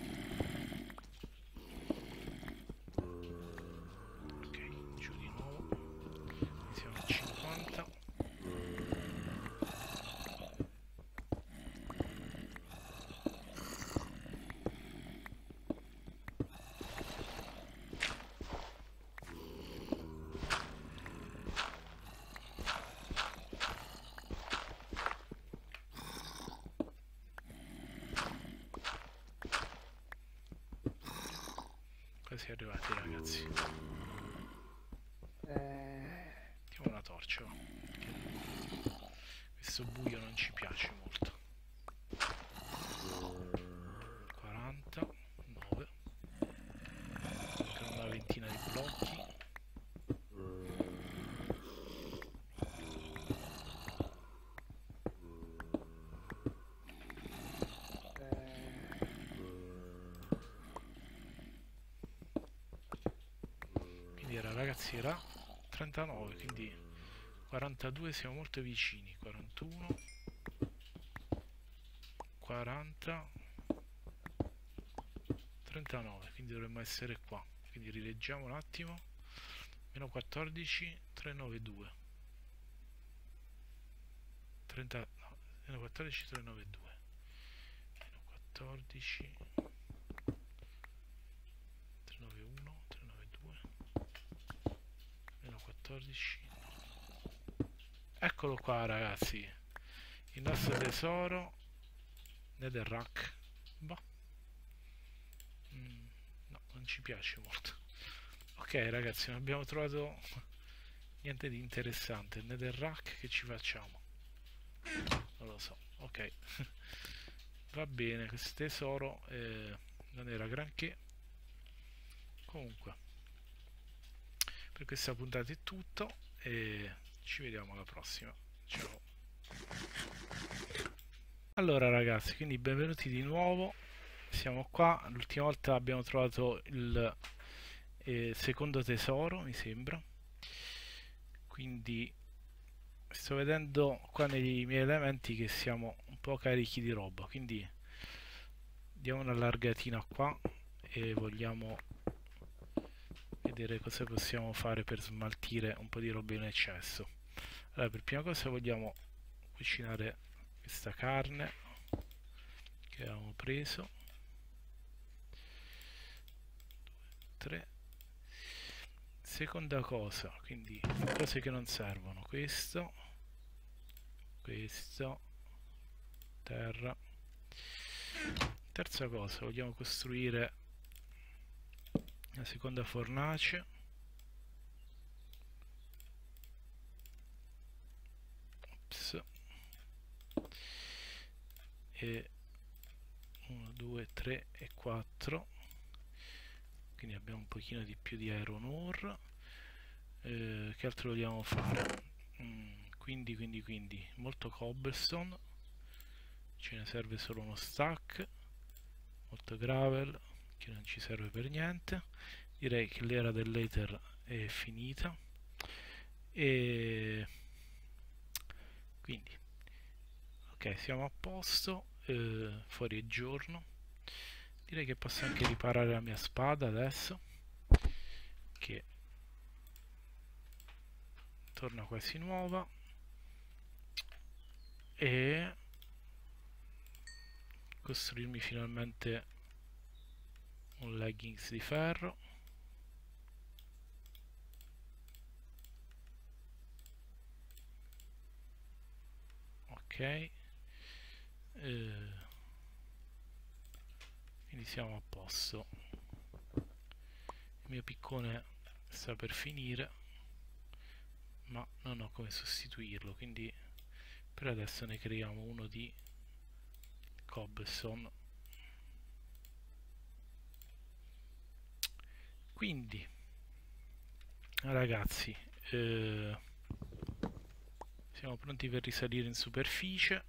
Ok, giù di nuovo. Quindi siamo a cinquanta. quasi arrivati, ragazzi. Mettiamo una torcia, va. Questo buio non ci piace molto. quaranta, nove. Mancano una ventina di blocchi. Quindi era, ragazzi, era trentanove, quindi quarantadue, siamo molto vicini. quarantuno, quaranta, trentanove, quindi dovremmo essere qua. Quindi rileggiamo un attimo. Meno quattordici, trecentonovantadue. trenta, no, meno quattordici, trecentonovantadue. Meno quattordici, trecentonovantuno, trecentonovantadue. Meno quattordici. Eccolo qua, ragazzi. Il nostro tesoro. Netherrack. Boh. Mm, no, non ci piace molto. Ok, ragazzi, non abbiamo trovato niente di interessante. Il Netherrack, che ci facciamo? Non lo so. Ok. Va bene, questo tesoro eh, non era granché. Comunque, per questa puntata è tutto e ci vediamo alla prossima. Ciao. Allora, ragazzi, quindi benvenuti di nuovo. Siamo qua. L'ultima volta abbiamo trovato il eh, secondo tesoro, mi sembra. Quindi sto vedendo qua nei miei elementi che siamo un po' carichi di roba, quindi diamo una largatina qua e vogliamo vedere cosa possiamo fare per smaltire un po' di roba in eccesso. Allora, per prima cosa vogliamo cucinare questa carne che avevamo preso. tre. Seconda cosa, quindi cose che non servono: questo, questo, terra. Terza cosa, vogliamo costruire la seconda fornace. Ops. E uno, due, tre e quattro, quindi abbiamo un pochino di più di iron ore. Eh, che altro vogliamo fare? Mm, quindi, quindi, quindi, molto cobblestone, ce ne serve solo uno stack, molto gravel, che non ci serve per niente. Direi che l'era dell'ether è finita. E quindi, ok, siamo a posto. Eh, fuori è giorno. Direi che posso anche riparare la mia spada adesso, che torna quasi nuova, e costruirmi finalmente un leggings di ferro. Ok, eh, quindi siamo a posto. Il mio piccone sta per finire, ma non ho come sostituirlo, quindi per adesso ne creiamo uno di cobblestone. Quindi, ragazzi, eh, siamo pronti per risalire in superficie.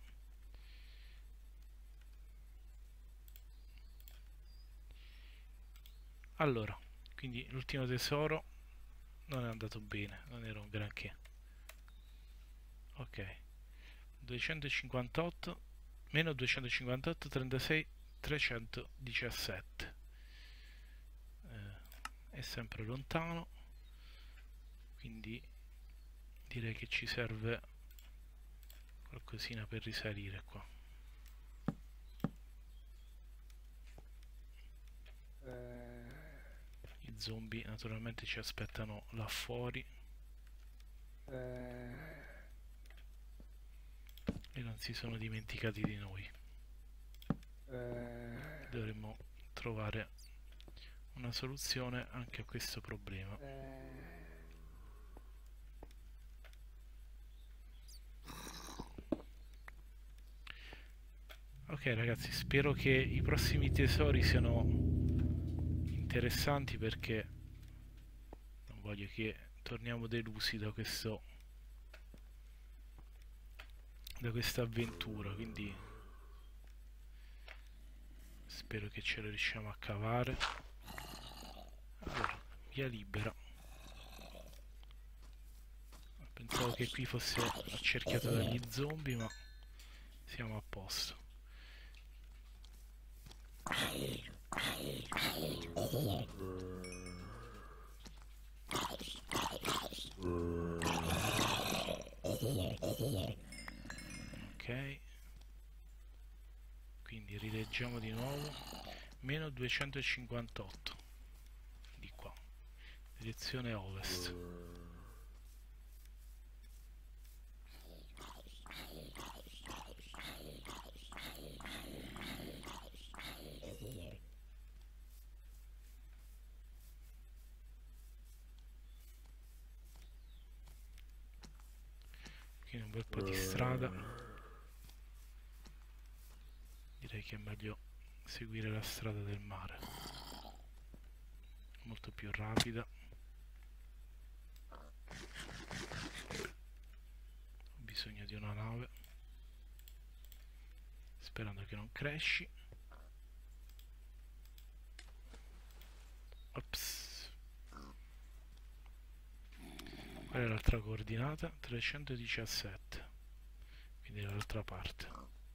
Allora, quindi l'ultimo tesoro non è andato bene, non era un granché. Ok, duecentocinquantotto meno duecentocinquantotto, trentasei, trecentodiciassette. Eh, è sempre lontano, quindi direi che ci serve qualcosina per risalire qua. I zombie naturalmente ci aspettano là fuori e non si sono dimenticati di noi. Dovremmo trovare una soluzione anche a questo problema. Ok ragazzi, spero che i prossimi tesori siano interessanti, perché non voglio che torniamo delusi da questo da questa avventura, quindi spero che ce lo riusciamo a cavare. Allora, via libera. Pensavo che qui fosse accerchiato dagli zombie, ma siamo a posto. Ok, quindi rileggiamo di nuovo. Meno duecentocinquantotto di qua, direzione ovest. Quindi un bel po' di strada. Direi che è meglio seguire la strada del mare, molto più rapida. Ho bisogno di una nave, sperando che non crashi. Ops. Qual è l'altra coordinata? trecentodiciassette, quindi dall'altra parte.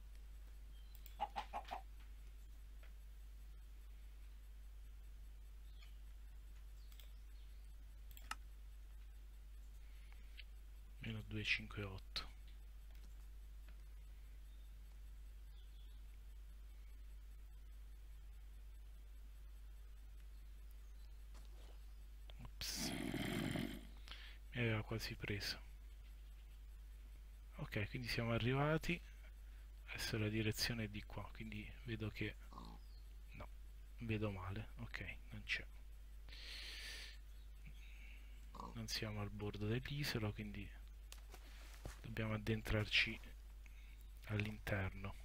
Meno duecentocinquantotto. Ops. Mi aveva quasi preso. Ok, quindi siamo arrivati. Adesso la direzione è di qua, quindi vedo che... no, vedo male. Ok, non c'è. Non siamo al bordo dell'isola, quindi dobbiamo addentrarci all'interno.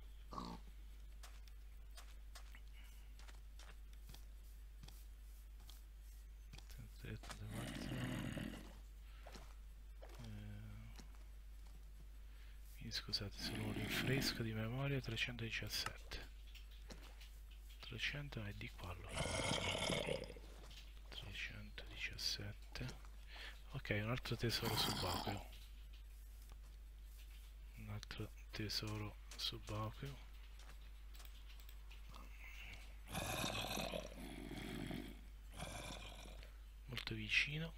Quindi scusate, solo un rinfresco di memoria. Trecentodiciassette. trecento è di qua allora. trecentodiciassette. Ok, un altro tesoro subacqueo. Un altro tesoro subacqueo. Molto vicino.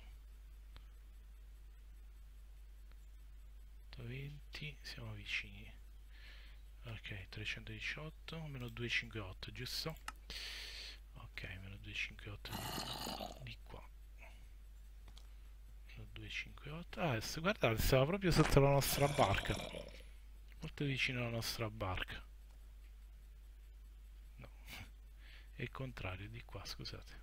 venti, siamo vicini. Ok, trecentodiciotto, meno duecentocinquantotto, giusto? Ok, meno duecentocinquantotto di qua. Meno duecentocinquantotto. Ah, adesso, guardate, stava proprio sotto la nostra barca. Molto vicino alla nostra barca. No, è il contrario, di qua, scusate.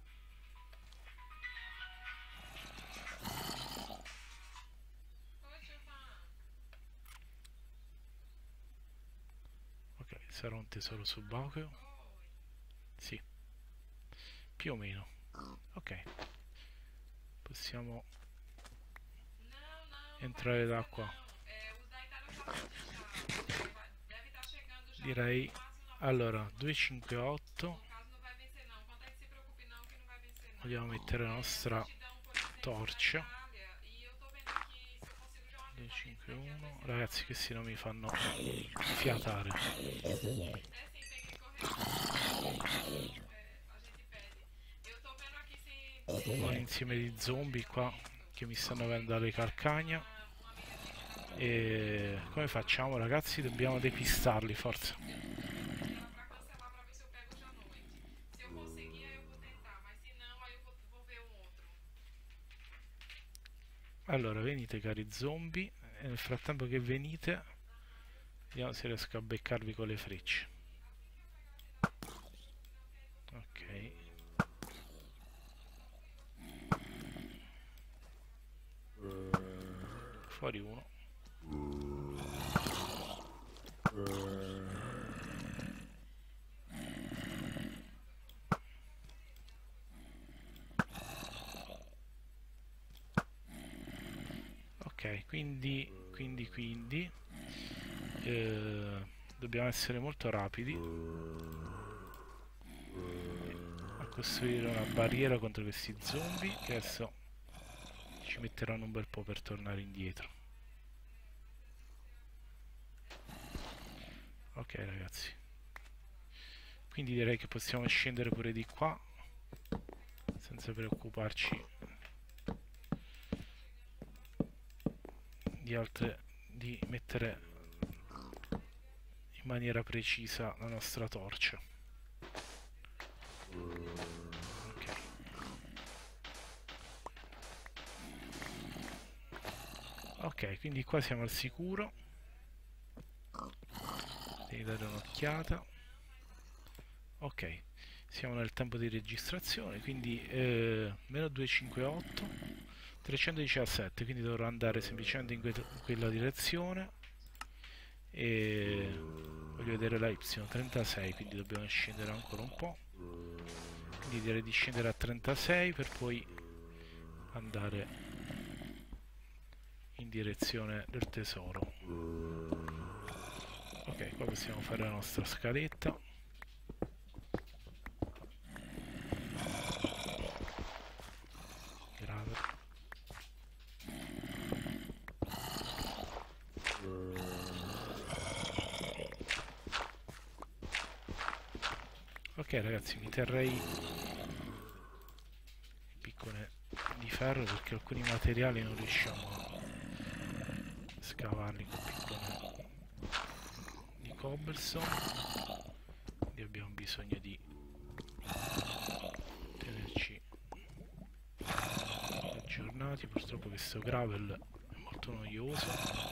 Ok, sarà un tesoro subacqueo? Sì, più o meno. Ok, possiamo entrare da qua. Direi, allora, duecentocinquantotto. Vogliamo mettere la nostra torcia. duecentocinquantuno. Ragazzi, questi non mi fanno fiatare. Un insieme di zombie qua che mi stanno avendo dalle calcagna. E come facciamo, ragazzi? Dobbiamo depistarli, forza. Allora, venite cari zombie, e nel frattempo che venite, vediamo se riesco a beccarvi con le frecce. Ok. fuori uno. Ok, quindi quindi quindi eh, dobbiamo essere molto rapidi a costruire una barriera contro questi zombie che adesso ci metteranno un bel po' per tornare indietro. Ok ragazzi, quindi direi che possiamo scendere pure di qua senza preoccuparci di altre, di mettere in maniera precisa la nostra torcia. Ok, ok, quindi qua siamo al sicuro. Devi dare un'occhiata. Ok, siamo nel tempo di registrazione, quindi eh, meno duecentocinquantotto, trecentodiciassette, quindi dovrò andare semplicemente in, que in quella direzione e voglio vedere la Y, trentasei, quindi dobbiamo scendere ancora un po', quindi direi di scendere a trentasei per poi andare in direzione del tesoro. Ok, qua possiamo fare la nostra scaletta. Grave. Ok ragazzi, mi terrei il piccone di ferro perché alcuni materiali non riusciamo a scavarli con piccone di cobblestone, quindi abbiamo bisogno di tenerci aggiornati. Purtroppo questo gravel è molto noioso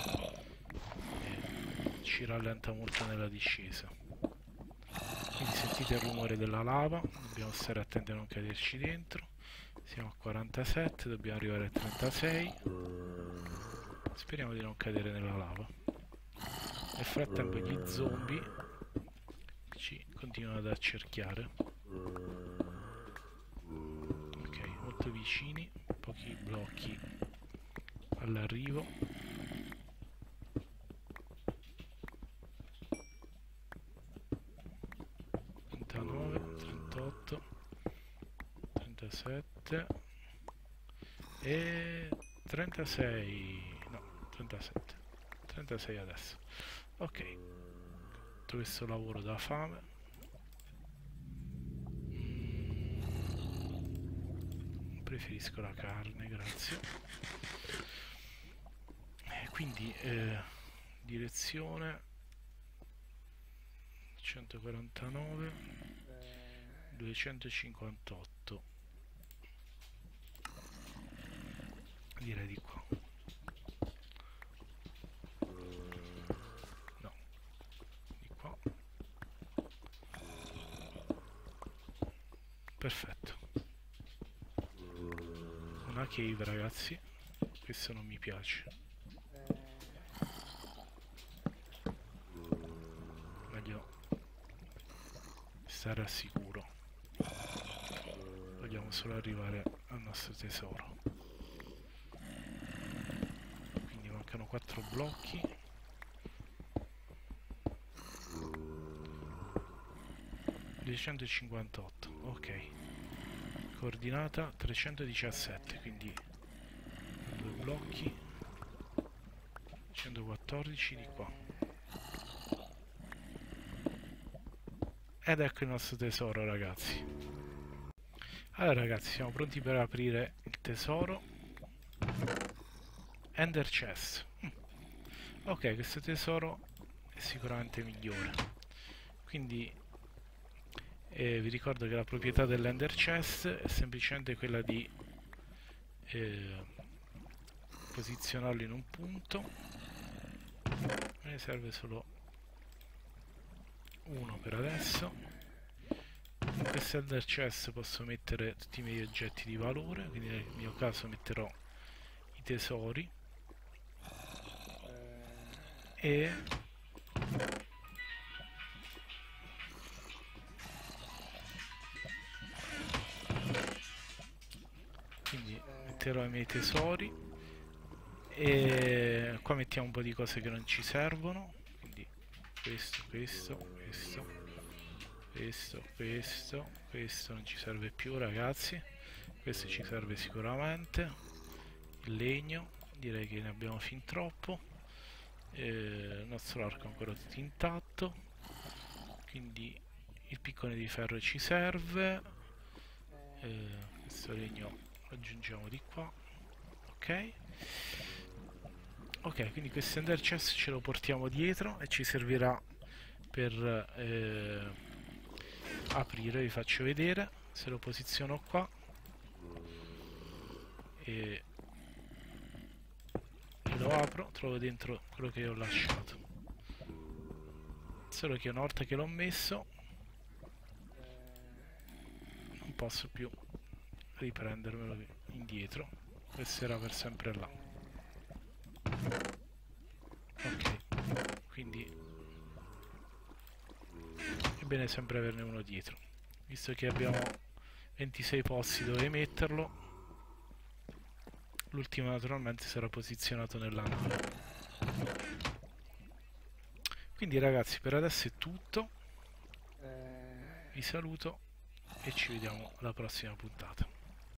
e ci rallenta molto nella discesa, quindi sentite il rumore della lava, dobbiamo stare attenti a non caderci dentro. Siamo a quarantasette, dobbiamo arrivare a trentasei, speriamo di non cadere nella lava. Nel frattempo gli zombie ci continuano ad accerchiare. Ok, molto vicini, pochi blocchi all'arrivo. trentanove, trentotto, trentasette e trentasei, no, trentasette, trentasei adesso. Ok, tutto questo lavoro da fame. Mm, preferisco la carne, grazie. E quindi eh, direzione centoquarantanove, duecentocinquantotto, direi di qua. No, di qua. Perfetto. Una cave ragazzi, questo non mi piace. Meglio stare al sicuro. Vogliamo solo arrivare al nostro tesoro. Quindi mancano quattro blocchi. duecentocinquantotto, ok. Coordinata trecentodiciassette, quindi due blocchi. centoquattordici di qua. Ed ecco il nostro tesoro ragazzi. Allora ragazzi, siamo pronti per aprire il tesoro. Ender chest. Mm. Ok, questo tesoro è sicuramente migliore. Quindi eh, vi ricordo che la proprietà dell'Ender chest è semplicemente quella di eh, posizionarlo in un punto. Me ne serve solo uno per adesso. In questo Ender chest posso mettere tutti i miei oggetti di valore, quindi nel mio caso metterò i tesori. e quindi metterò i miei tesori e qua mettiamo un po' di cose che non ci servono, quindi questo, questo, questo, questo, questo, questo non ci serve più ragazzi, questo ci serve sicuramente, il legno direi che ne abbiamo fin troppo, eh, il nostro arco è ancora tutto intatto, quindi il piccone di ferro ci serve, eh, questo legno lo aggiungiamo di qua, ok. Ok, quindi questo ender chest ce lo portiamo dietro e ci servirà per eh, aprire, vi faccio vedere, se lo posiziono qua e, e lo apro, trovo dentro quello che ho lasciato, solo che una volta che l'ho messo non posso più riprendermelo indietro, resterà per sempre là. Ok, quindi è bene sempre averne uno dietro, visto che abbiamo ventisei posti dove metterlo, l'ultimo naturalmente sarà posizionato nella nave. Quindi ragazzi, per adesso è tutto, vi saluto e ci vediamo alla prossima puntata.